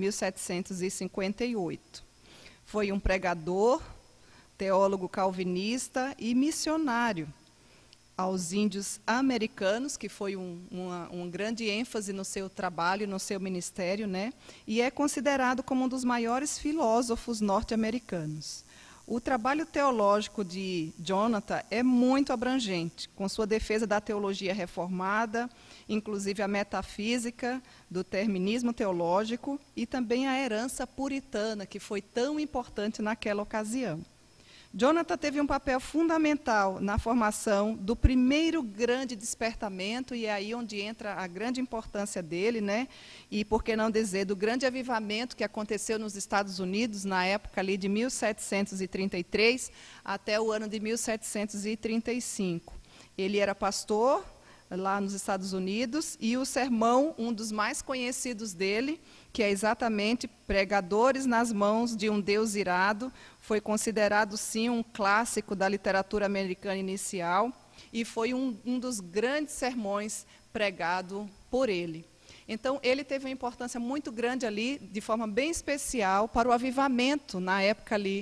1758. Foi um pregador, teólogo calvinista e missionário aos índios americanos, que foi um grande ênfase no seu trabalho, no seu ministério, né? E é considerado como um dos maiores filósofos norte-americanos. O trabalho teológico de Jonathan é muito abrangente, com sua defesa da teologia reformada, inclusive a metafísica, do determinismo teológico e também a herança puritana, que foi tão importante naquela ocasião. Jonathan teve um papel fundamental na formação do primeiro grande despertamento, e é aí onde entra a grande importância dele, né? E, por que não dizer, do grande avivamento que aconteceu nos Estados Unidos, na época ali de 1733 até o ano de 1735. Ele era pastor lá nos Estados Unidos, e o sermão, um dos mais conhecidos dele, que é exatamente Pregadores nas Mãos de um Deus Irado, foi considerado, sim, um clássico da literatura americana inicial, e foi um dos grandes sermões pregado por ele. Então, ele teve uma importância muito grande ali, de forma bem especial, para o avivamento, na época ali,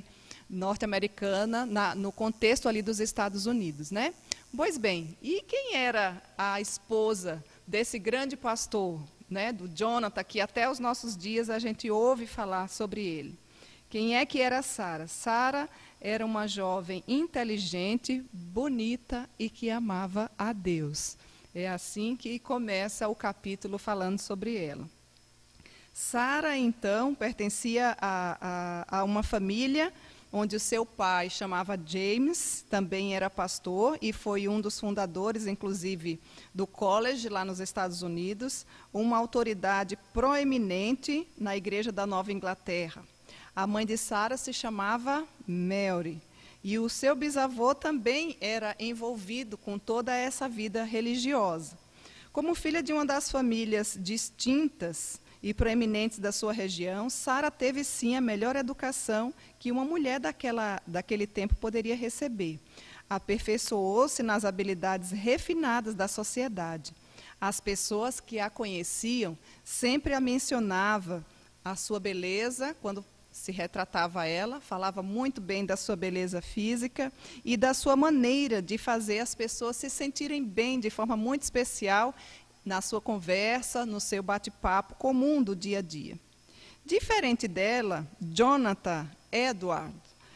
norte-americana, no contexto ali dos Estados Unidos, né? Pois bem, e quem era a esposa desse grande pastor, né, do Jonathan, que até os nossos dias a gente ouve falar sobre ele? Quem é que era Sara? Sara era uma jovem inteligente, bonita e que amava a Deus. É assim que começa o capítulo falando sobre ela. Sara, então, pertencia a uma família onde o seu pai chamava James, também era pastor e foi um dos fundadores, inclusive, do college lá nos Estados Unidos, uma autoridade proeminente na Igreja da Nova Inglaterra. A mãe de Sara se chamava Mary, e o seu bisavô também era envolvido com toda essa vida religiosa. Como filha de uma das famílias distintas e proeminentes da sua região, Sara teve sim a melhor educação que uma mulher daquele tempo poderia receber. Aperfeiçoou-se nas habilidades refinadas da sociedade. As pessoas que a conheciam sempre a mencionavam a sua beleza, quando se retratava ela, falava muito bem da sua beleza física e da sua maneira de fazer as pessoas se sentirem bem de forma muito especial na sua conversa, no seu bate-papo comum do dia a dia. Diferente dela, Jonathan Edward,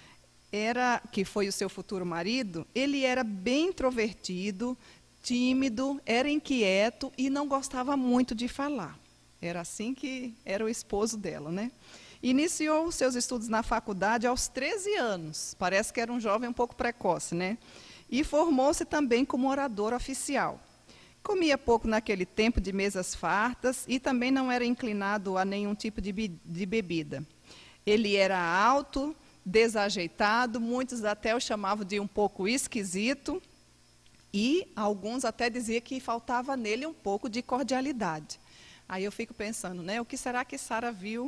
que foi o seu futuro marido, ele era bem introvertido, tímido, era inquieto e não gostava muito de falar. Era assim que era o esposo dela, né? Iniciou os seus estudos na faculdade aos 13 anos, parece que era um jovem um pouco precoce, né? E formou-se também como orador oficial. Comia pouco naquele tempo de mesas fartas e também não era inclinado a nenhum tipo de bebida. Ele era alto, desajeitado, muitos até o chamavam de um pouco esquisito e alguns até diziam que faltava nele um pouco de cordialidade. Aí eu fico pensando, né, o que será que Sara viu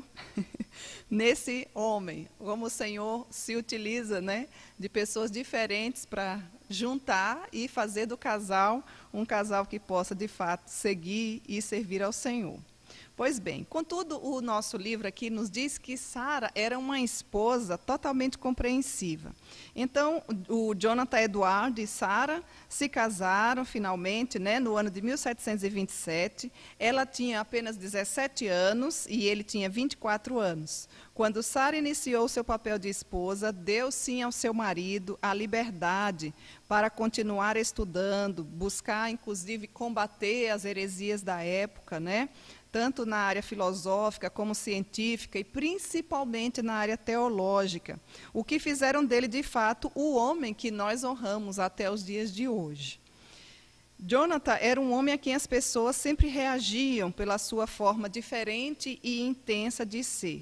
nesse homem? Como o Senhor se utiliza, né, de pessoas diferentes para juntar e fazer do casal um casal que possa, de fato, seguir e servir ao Senhor. Pois bem, contudo, o nosso livro aqui nos diz que Sara era uma esposa totalmente compreensiva. Então, o Jonathan Edward e Sara se casaram finalmente, né, no ano de 1727. Ela tinha apenas 17 anos e ele tinha 24 anos. Quando Sara iniciou seu papel de esposa, deu sim ao seu marido a liberdade para continuar estudando, buscar, inclusive, combater as heresias da época, né? Tanto na área filosófica como científica e principalmente na área teológica, o que fizeram dele, de fato, o homem que nós honramos até os dias de hoje. Jonathan era um homem a quem as pessoas sempre reagiam pela sua forma diferente e intensa de ser.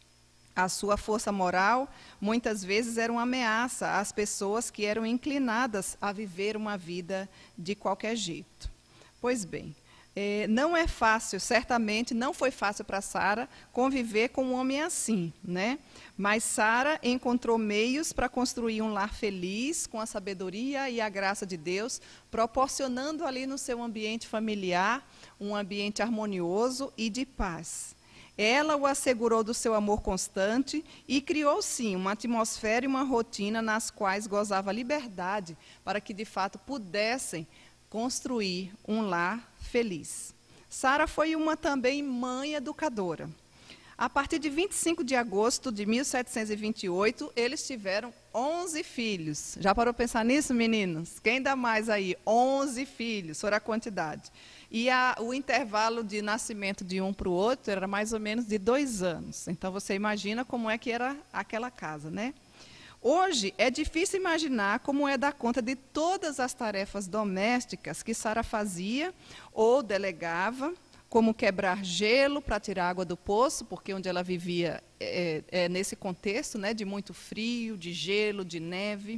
A sua força moral, muitas vezes, era uma ameaça às pessoas que eram inclinadas a viver uma vida de qualquer jeito. Pois bem, não é fácil, certamente não foi fácil para Sara conviver com um homem assim, né? Mas Sara encontrou meios para construir um lar feliz, com a sabedoria e a graça de Deus, proporcionando ali no seu ambiente familiar um ambiente harmonioso e de paz. Ela o assegurou do seu amor constante e criou, sim, uma atmosfera e uma rotina nas quais gozava liberdade para que, de fato, pudessem construir um lar feliz. Sara foi uma também mãe educadora. A partir de 25 de agosto de 1728, eles tiveram 11 filhos. Já parou para pensar nisso, meninos? Quem dá mais aí? 11 filhos, fora a quantidade. E o intervalo de nascimento de um para o outro era mais ou menos de 2 anos. Então, você imagina como é que era aquela casa, né? Hoje, é difícil imaginar como é dar conta de todas as tarefas domésticas que Sara fazia ou delegava, como quebrar gelo para tirar água do poço, porque onde ela vivia é nesse contexto, né, de muito frio, de gelo, de neve.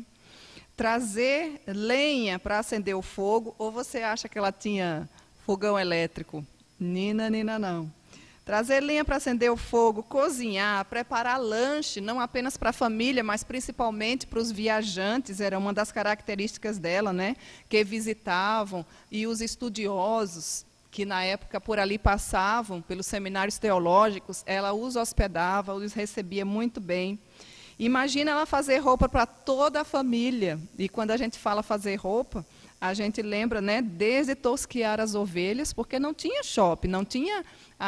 Trazer lenha para acender o fogo, ou você acha que ela tinha fogão elétrico? Nina, não. Trazer lenha para acender o fogo, cozinhar, preparar lanche, não apenas para a família, mas principalmente para os viajantes, era uma das características dela, né? Que visitavam, e os estudiosos, que na época por ali passavam, pelos seminários teológicos, ela os hospedava, os recebia muito bem. Imagina ela fazer roupa para toda a família. E quando a gente fala fazer roupa, a gente lembra, né, desde tosquiar as ovelhas, porque não tinha shopping, não tinha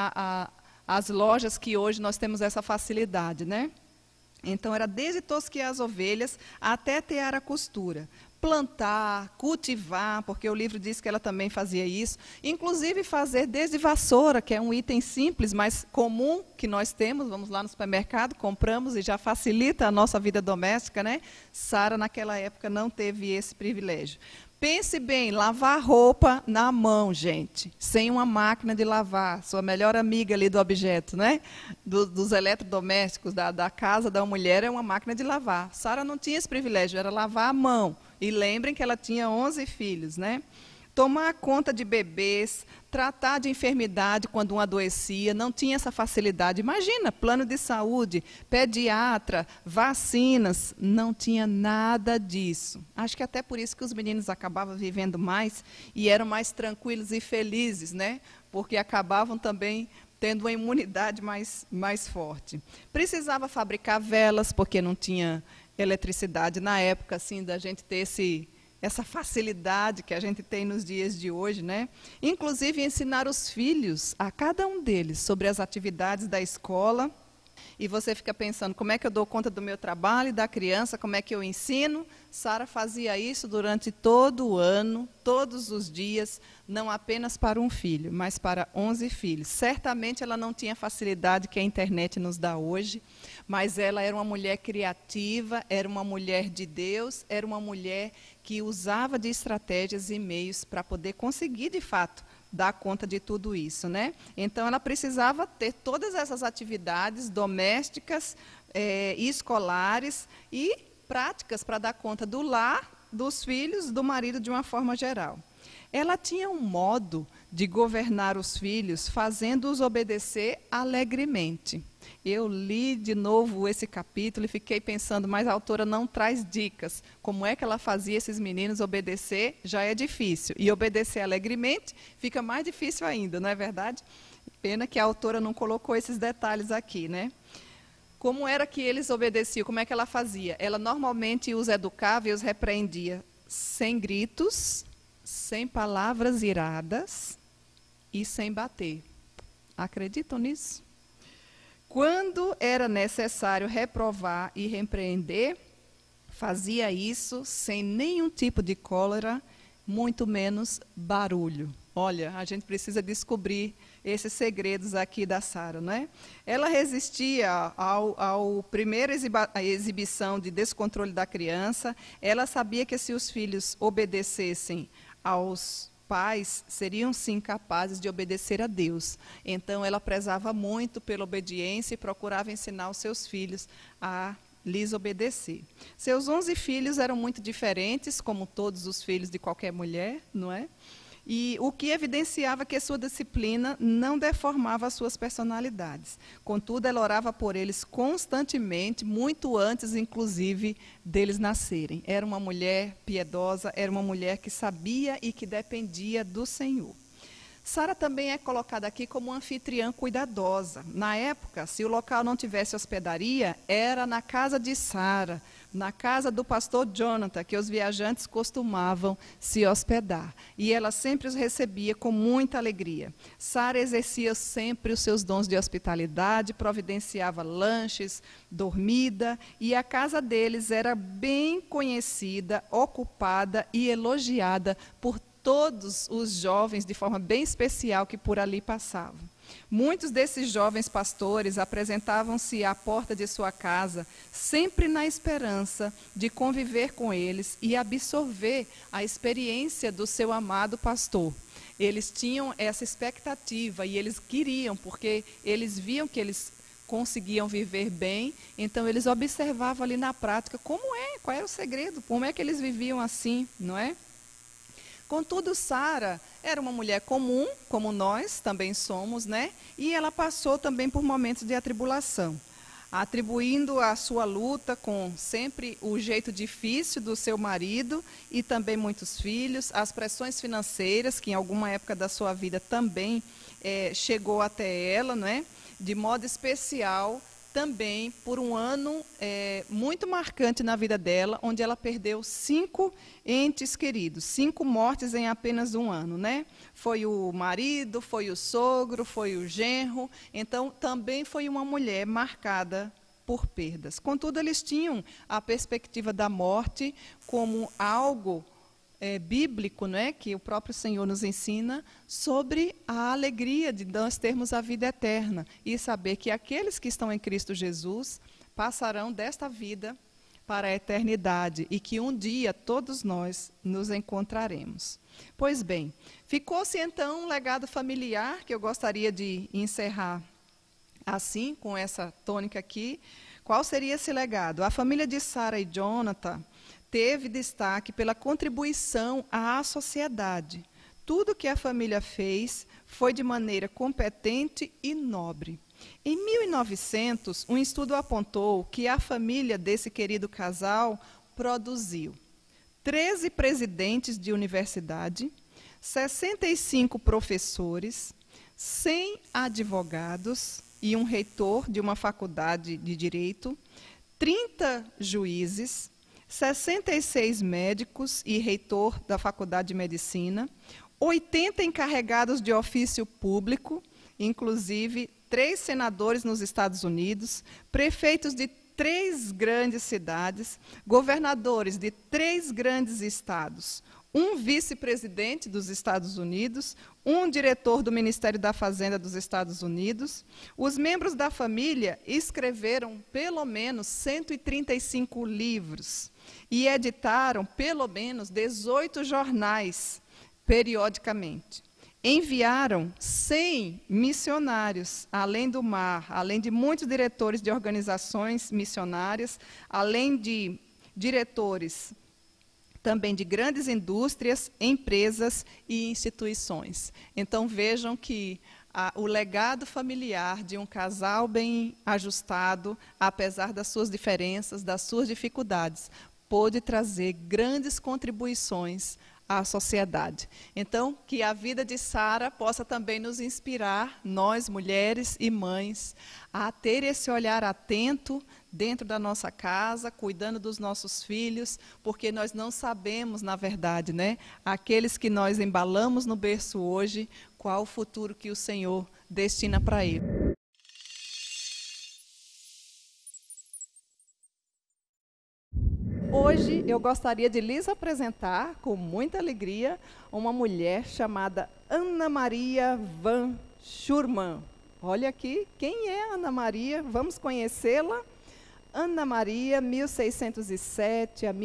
as lojas que hoje nós temos essa facilidade, né? Então, era desde tosquiar as ovelhas até tear a costura. Plantar, cultivar, porque o livro diz que ela também fazia isso. Inclusive, fazer desde vassoura, que é um item simples, mas comum que nós temos. Vamos lá no supermercado, compramos e já facilita a nossa vida doméstica, né? Sara, naquela época, não teve esse privilégio. Pense bem, lavar roupa na mão, gente, sem uma máquina de lavar, sua melhor amiga ali do objeto, né? Dos eletrodomésticos, da casa da mulher é uma máquina de lavar. Sara não tinha esse privilégio, era lavar a mão. E lembrem que ela tinha 11 filhos, né? Tomar conta de bebês, tratar de enfermidade quando um adoecia, não tinha essa facilidade. Imagina, plano de saúde, pediatra, vacinas, não tinha nada disso. Acho que até por isso que os meninos acabavam vivendo mais e eram mais tranquilos e felizes, né? Porque acabavam também tendo uma imunidade mais forte. Precisava fabricar velas, porque não tinha eletricidade na época, assim, da gente ter essa facilidade que a gente tem nos dias de hoje, né? Inclusive ensinar os filhos, a cada um deles, sobre as atividades da escola. E você fica pensando, como é que eu dou conta do meu trabalho e da criança, como é que eu ensino? Sara fazia isso durante todo o ano, todos os dias, não apenas para um filho, mas para 11 filhos. Certamente ela não tinha a facilidade que a internet nos dá hoje, mas ela era uma mulher criativa, era uma mulher de Deus, era uma mulher que usava de estratégias e meios para poder conseguir, de fato, dar conta de tudo isso, né? Então, ela precisava ter todas essas atividades domésticas, escolares e práticas para dar conta do lar, dos filhos, do marido de uma forma geral. Ela tinha um modo de governar os filhos, fazendo-os obedecer alegremente. Eu li de novo esse capítulo e fiquei pensando, mas a autora não traz dicas. Como é que ela fazia esses meninos obedecer? Já é difícil. E obedecer alegremente fica mais difícil ainda, não é verdade? Pena que a autora não colocou esses detalhes aqui, né? Como era que eles obedeciam? Como é que ela fazia? Ela normalmente os educava e os repreendia sem gritos, sem palavras iradas e sem bater. Acreditam nisso? Quando era necessário reprovar e repreender, fazia isso sem nenhum tipo de cólera, muito menos barulho. Olha, a gente precisa descobrir esses segredos aqui da Sara, não é? Ela resistia ao primeira exibição de descontrole da criança. Ela sabia que se os filhos obedecessem aos pais, seriam sim capazes de obedecer a Deus. Então, ela prezava muito pela obediência e procurava ensinar os seus filhos a lhes obedecer. Seus 11 filhos eram muito diferentes, como todos os filhos de qualquer mulher, não é? E o que evidenciava que sua disciplina não deformava as suas personalidades. Contudo, ela orava por eles constantemente, muito antes, inclusive, deles nascerem. Era uma mulher piedosa, era uma mulher que sabia e que dependia do Senhor. Sara também é colocada aqui como uma anfitriã cuidadosa. Na época, se o local não tivesse hospedaria, era na casa de Sara, na casa do pastor Jonathan, que os viajantes costumavam se hospedar. E ela sempre os recebia com muita alegria. Sara exercia sempre os seus dons de hospitalidade, providenciava lanches, dormida, e a casa deles era bem conhecida, ocupada e elogiada por todos os jovens, de forma bem especial, que por ali passavam. Muitos desses jovens pastores apresentavam-se à porta de sua casa, sempre na esperança de conviver com eles e absorver a experiência do seu amado pastor. Eles tinham essa expectativa e eles queriam, porque eles viam que eles conseguiam viver bem, então eles observavam ali na prática qual era o segredo, como é que eles viviam assim, não é? Contudo, Sara era uma mulher comum, como nós também somos, né? E ela passou também por momentos de atribulação, atribuindo a sua luta com sempre o jeito difícil do seu marido e também muitos filhos, as pressões financeiras, que em alguma época da sua vida também chegou até ela, né? De modo especial, também por um ano muito marcante na vida dela, onde ela perdeu 5 entes queridos, 5 mortes em apenas um ano, né? Foi o marido, foi o sogro, foi o genro, então também foi uma mulher marcada por perdas. Contudo, eles tinham a perspectiva da morte como algo bíblico, né, que o próprio Senhor nos ensina sobre a alegria de nós termos a vida eterna e saber que aqueles que estão em Cristo Jesus passarão desta vida para a eternidade e que um dia todos nós nos encontraremos. Pois bem, ficou-se então um legado familiar que eu gostaria de encerrar assim, com essa tônica aqui. Qual seria esse legado? A família de Sarah e Jonathan teve destaque pela contribuição à sociedade. Tudo que a família fez foi de maneira competente e nobre. Em 1900, um estudo apontou que a família desse querido casal produziu 13 presidentes de universidade, 65 professores, 100 advogados e um reitor de uma faculdade de direito, 30 juízes, 66 médicos e reitor da Faculdade de Medicina, 80 encarregados de ofício público, inclusive 3 senadores nos Estados Unidos, prefeitos de 3 grandes cidades, governadores de 3 grandes estados, um vice-presidente dos Estados Unidos, um diretor do Ministério da Fazenda dos Estados Unidos. Os membros da família escreveram pelo menos 135 livros e editaram pelo menos 18 jornais periodicamente. Enviaram 100 missionários, além do mar, além de muitos diretores de organizações missionárias, além de diretores também de grandes indústrias, empresas e instituições. Então, vejam que o legado familiar de um casal bem ajustado, apesar das suas diferenças, das suas dificuldades, pôde trazer grandes contribuições à sociedade. Então, que a vida de Sarah possa também nos inspirar, nós, mulheres e mães, a ter esse olhar atento dentro da nossa casa, cuidando dos nossos filhos, porque nós não sabemos, na verdade, né, aqueles que nós embalamos no berço hoje, qual o futuro que o Senhor destina para ele. Hoje eu gostaria de lhes apresentar, com muita alegria, uma mulher chamada Ana Maria Van Schurman. Olha aqui, quem é Ana Maria? Vamos conhecê-la. Ana Maria, 1607 a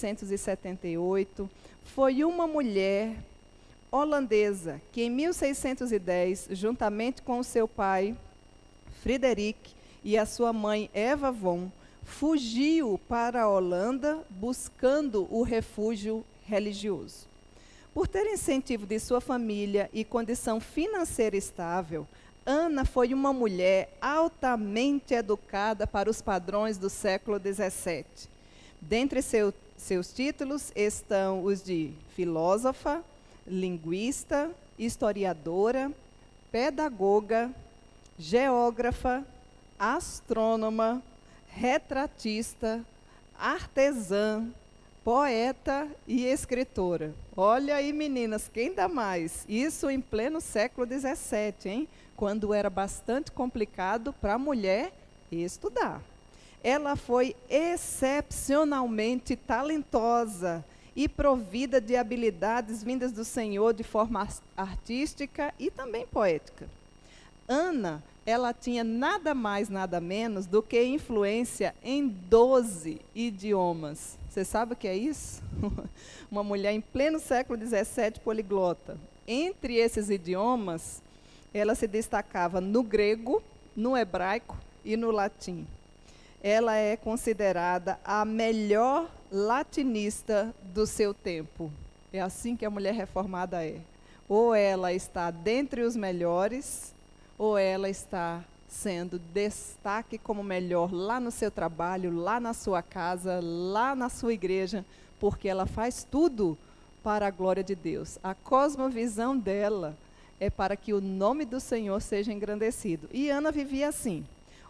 1678, foi uma mulher holandesa que em 1610, juntamente com o seu pai, Frederik, e a sua mãe, Eva von, fugiu para a Holanda buscando o refúgio religioso. Por ter incentivo de sua família e condição financeira estável, Ana foi uma mulher altamente educada para os padrões do século XVII. Dentre seus títulos estão os de filósofa, linguista, historiadora, pedagoga, geógrafa, astrônoma, retratista, artesã, poeta e escritora. Olha aí, meninas, quem dá mais? Isso em pleno século XVII, hein? Quando era bastante complicado para a mulher estudar. Ela foi excepcionalmente talentosa e provida de habilidades vindas do Senhor de forma artística e também poética. Ana, ela tinha nada mais, nada menos do que influência em 12 idiomas. Você sabe o que é isso? Uma mulher em pleno século XVII poliglota. Entre esses idiomas, ela se destacava no grego, no hebraico e no latim. Ela é considerada a melhor latinista do seu tempo. É assim que a mulher reformada é. Ou ela está dentre os melhores, ou ela está sendo destaque como melhor lá no seu trabalho, lá na sua casa, lá na sua igreja, porque ela faz tudo para a glória de Deus. A cosmovisão dela é para que o nome do Senhor seja engrandecido. E Ana vivia assim.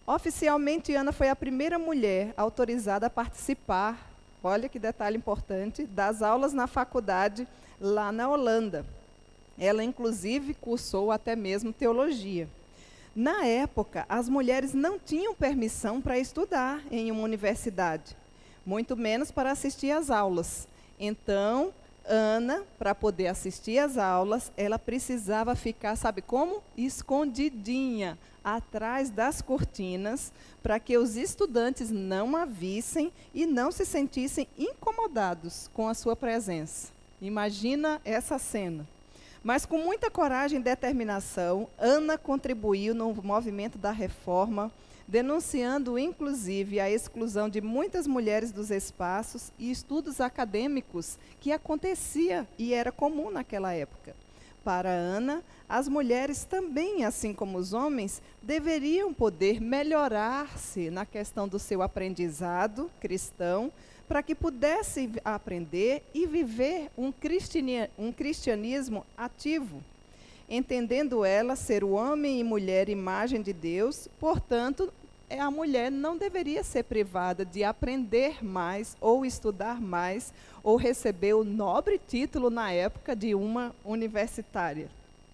Oficialmente, Ana foi a primeira mulher autorizada a participar, olha que detalhe importante, das aulas na faculdade lá na Holanda. Ela, inclusive, cursou até mesmo teologia. Na época, as mulheres não tinham permissão para estudar em uma universidade, muito menos para assistir às aulas. Então, Ana, para poder assistir às aulas, ela precisava ficar, sabe como? Escondidinha, atrás das cortinas, para que os estudantes não a vissem e não se sentissem incomodados com a sua presença. Imagina essa cena. Mas com muita coragem e determinação, Ana contribuiu no movimento da reforma, denunciando inclusive a exclusão de muitas mulheres dos espaços e estudos acadêmicos que acontecia e era comum naquela época. Para Ana, as mulheres também, assim como os homens, deveriam poder melhorar-se na questão do seu aprendizado cristão, para que pudesse aprender e viver um cristianismo ativo, entendendo ela ser o homem e mulher imagem de Deus, portanto, a mulher não deveria ser privada de aprender mais ou estudar mais ou receber o nobre título na época de uma universitária.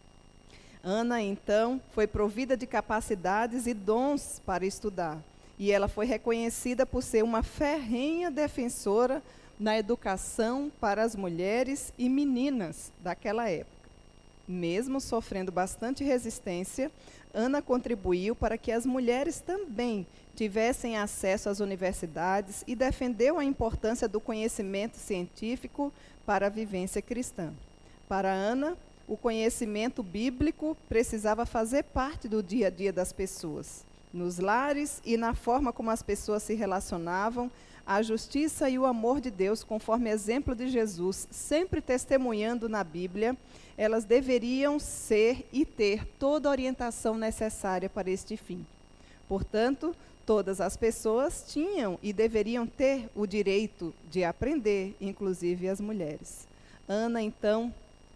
Ana, então, foi provida de capacidades e dons para estudar. E ela foi reconhecida por ser uma ferrenha defensora na educação para as mulheres e meninas daquela época. Mesmo sofrendo bastante resistência, Ana contribuiu para que as mulheres também tivessem acesso às universidades e defendeu a importância do conhecimento científico para a vivência cristã. Para Ana, o conhecimento bíblico precisava fazer parte do dia a dia das pessoas. Nos lares e na forma como as pessoas se relacionavam, a justiça e o amor de Deus, conforme exemplo de Jesus, sempre testemunhando na Bíblia, elas deveriam ser e ter toda a orientação necessária para este fim. Portanto, todas as pessoas tinham e deveriam ter o direito de aprender, inclusive as mulheres. Ana, então,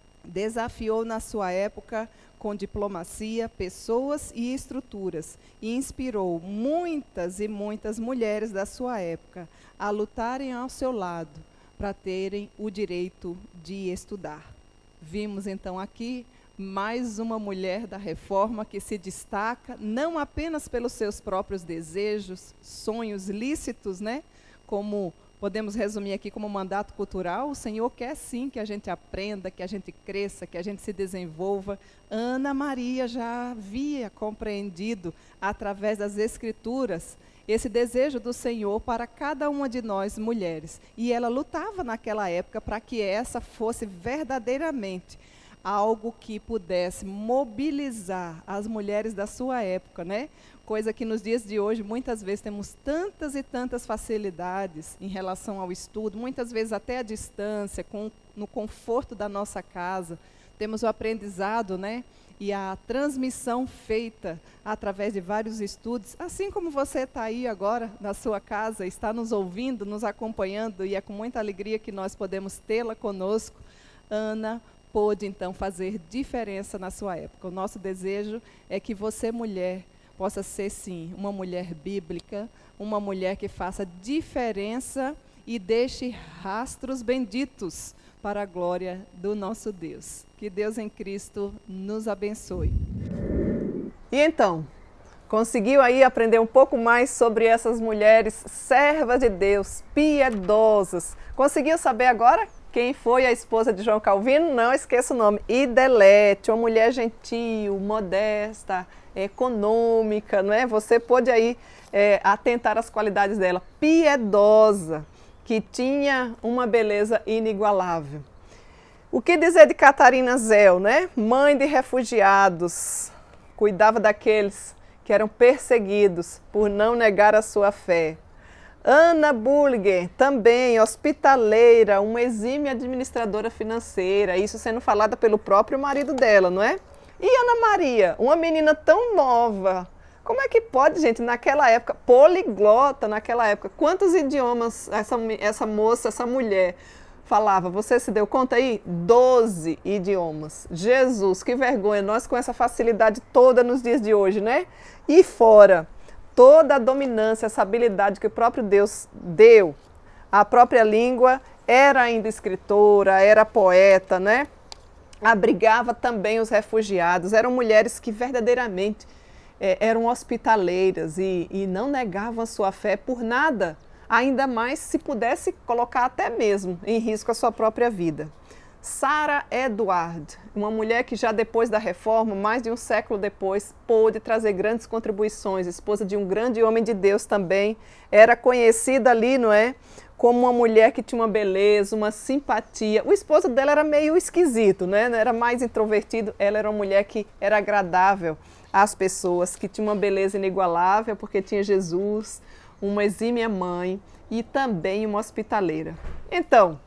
desafiou na sua época, com diplomacia, pessoas e estruturas, e inspirou muitas e muitas mulheres da sua época a lutarem ao seu lado para terem o direito de estudar. Vimos então aqui mais uma mulher da reforma que se destaca não apenas pelos seus próprios desejos, sonhos lícitos, né? Como podemos resumir aqui como mandato cultural, o Senhor quer sim que a gente aprenda, que a gente cresça, que a gente se desenvolva. Ana Maria já havia compreendido, através das Escrituras, esse desejo do Senhor para cada uma de nós mulheres. E ela lutava naquela época para que essa fosse verdadeiramente algo que pudesse mobilizar as mulheres da sua época, né? Coisa que nos dias de hoje, muitas vezes, temos tantas e tantas facilidades em relação ao estudo, muitas vezes até à distância, no conforto da nossa casa. Temos o aprendizado, né? E a transmissão feita através de vários estudos, assim como você está aí agora na sua casa, está nos ouvindo, nos acompanhando, e é com muita alegria que nós podemos tê-la conosco. Ana pôde, então, fazer diferença na sua época. O nosso desejo é que você, mulher, possa ser, sim, uma mulher bíblica, uma mulher que faça diferença e deixe rastros benditos para a glória do nosso Deus. Que Deus em Cristo nos abençoe. E então, conseguiu aí aprender um pouco mais sobre essas mulheres servas de Deus, piedosas? Conseguiu saber agora quem foi a esposa de João Calvino? Não esqueça o nome, Idelete, uma mulher gentil, modesta, econômica, não é? Você pôde aí atentar às qualidades dela, piedosa, que tinha uma beleza inigualável. O que dizer de Catarina Zell, né? Mãe de refugiados, cuidava daqueles que eram perseguidos por não negar a sua fé. Ana Bullinger, também hospitaleira, uma exímia administradora financeira, isso sendo falada pelo próprio marido dela, não é? E Ana Maria, uma menina tão nova, como é que pode, gente, naquela época, poliglota naquela época, quantos idiomas essa moça, essa mulher falava? Você se deu conta aí? 12 idiomas. Jesus, que vergonha, nós com essa facilidade toda nos dias de hoje, né? E fora, toda a dominância, essa habilidade que o próprio Deus deu. A própria língua, era ainda escritora, era poeta, né? Abrigava também os refugiados. Eram mulheres que verdadeiramente eram hospitaleiras e não negavam a sua fé por nada. Ainda mais se pudesse colocar até mesmo em risco a sua própria vida. Sarah Edward, uma mulher que já depois da reforma, mais de um século depois, pôde trazer grandes contribuições, esposa de um grande homem de Deus também, era conhecida ali, não é? Como uma mulher que tinha uma beleza, uma simpatia. O esposo dela era meio esquisito, né? Era mais introvertido, ela era uma mulher que era agradável às pessoas, que tinha uma beleza inigualável, porque tinha Jesus, uma exímia mãe e também uma hospitaleira. Então,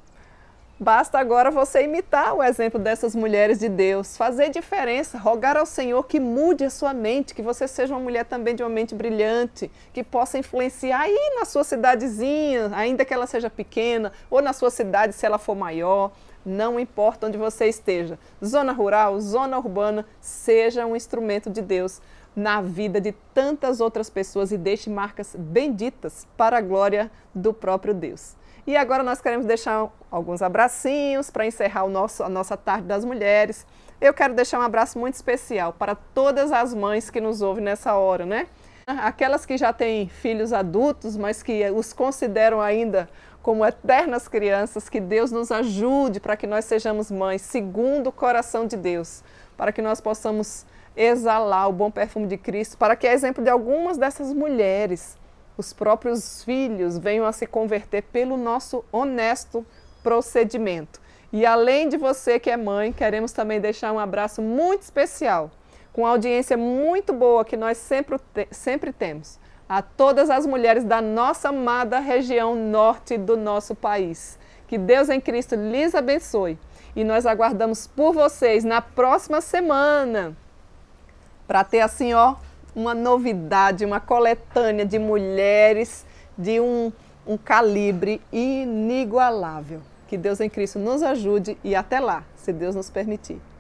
basta agora você imitar o exemplo dessas mulheres de Deus, fazer diferença, rogar ao Senhor que mude a sua mente, que você seja uma mulher também de uma mente brilhante, que possa influenciar aí na sua cidadezinha, ainda que ela seja pequena, ou na sua cidade se ela for maior, não importa onde você esteja, zona rural, zona urbana, seja um instrumento de Deus na vida de tantas outras pessoas e deixe marcas benditas para a glória do próprio Deus. E agora nós queremos deixar alguns abracinhos para encerrar a nossa Tarde das Mulheres. Eu quero deixar um abraço muito especial para todas as mães que nos ouvem nessa hora, né? Aquelas que já têm filhos adultos, mas que os consideram ainda como eternas crianças, que Deus nos ajude para que nós sejamos mães segundo o coração de Deus, para que nós possamos exalar o bom perfume de Cristo, para que, a exemplo de algumas dessas mulheres, os próprios filhos venham a se converter pelo nosso honesto procedimento. E além de você que é mãe, queremos também deixar um abraço muito especial, com uma audiência muito boa que nós sempre temos, a todas as mulheres da nossa amada região norte do nosso país. Que Deus em Cristo lhes abençoe. E nós aguardamos por vocês na próxima semana, para ter assim, ó, uma novidade, uma coletânea de mulheres de um calibre inigualável. Que Deus em Cristo nos ajude e até lá, se Deus nos permitir.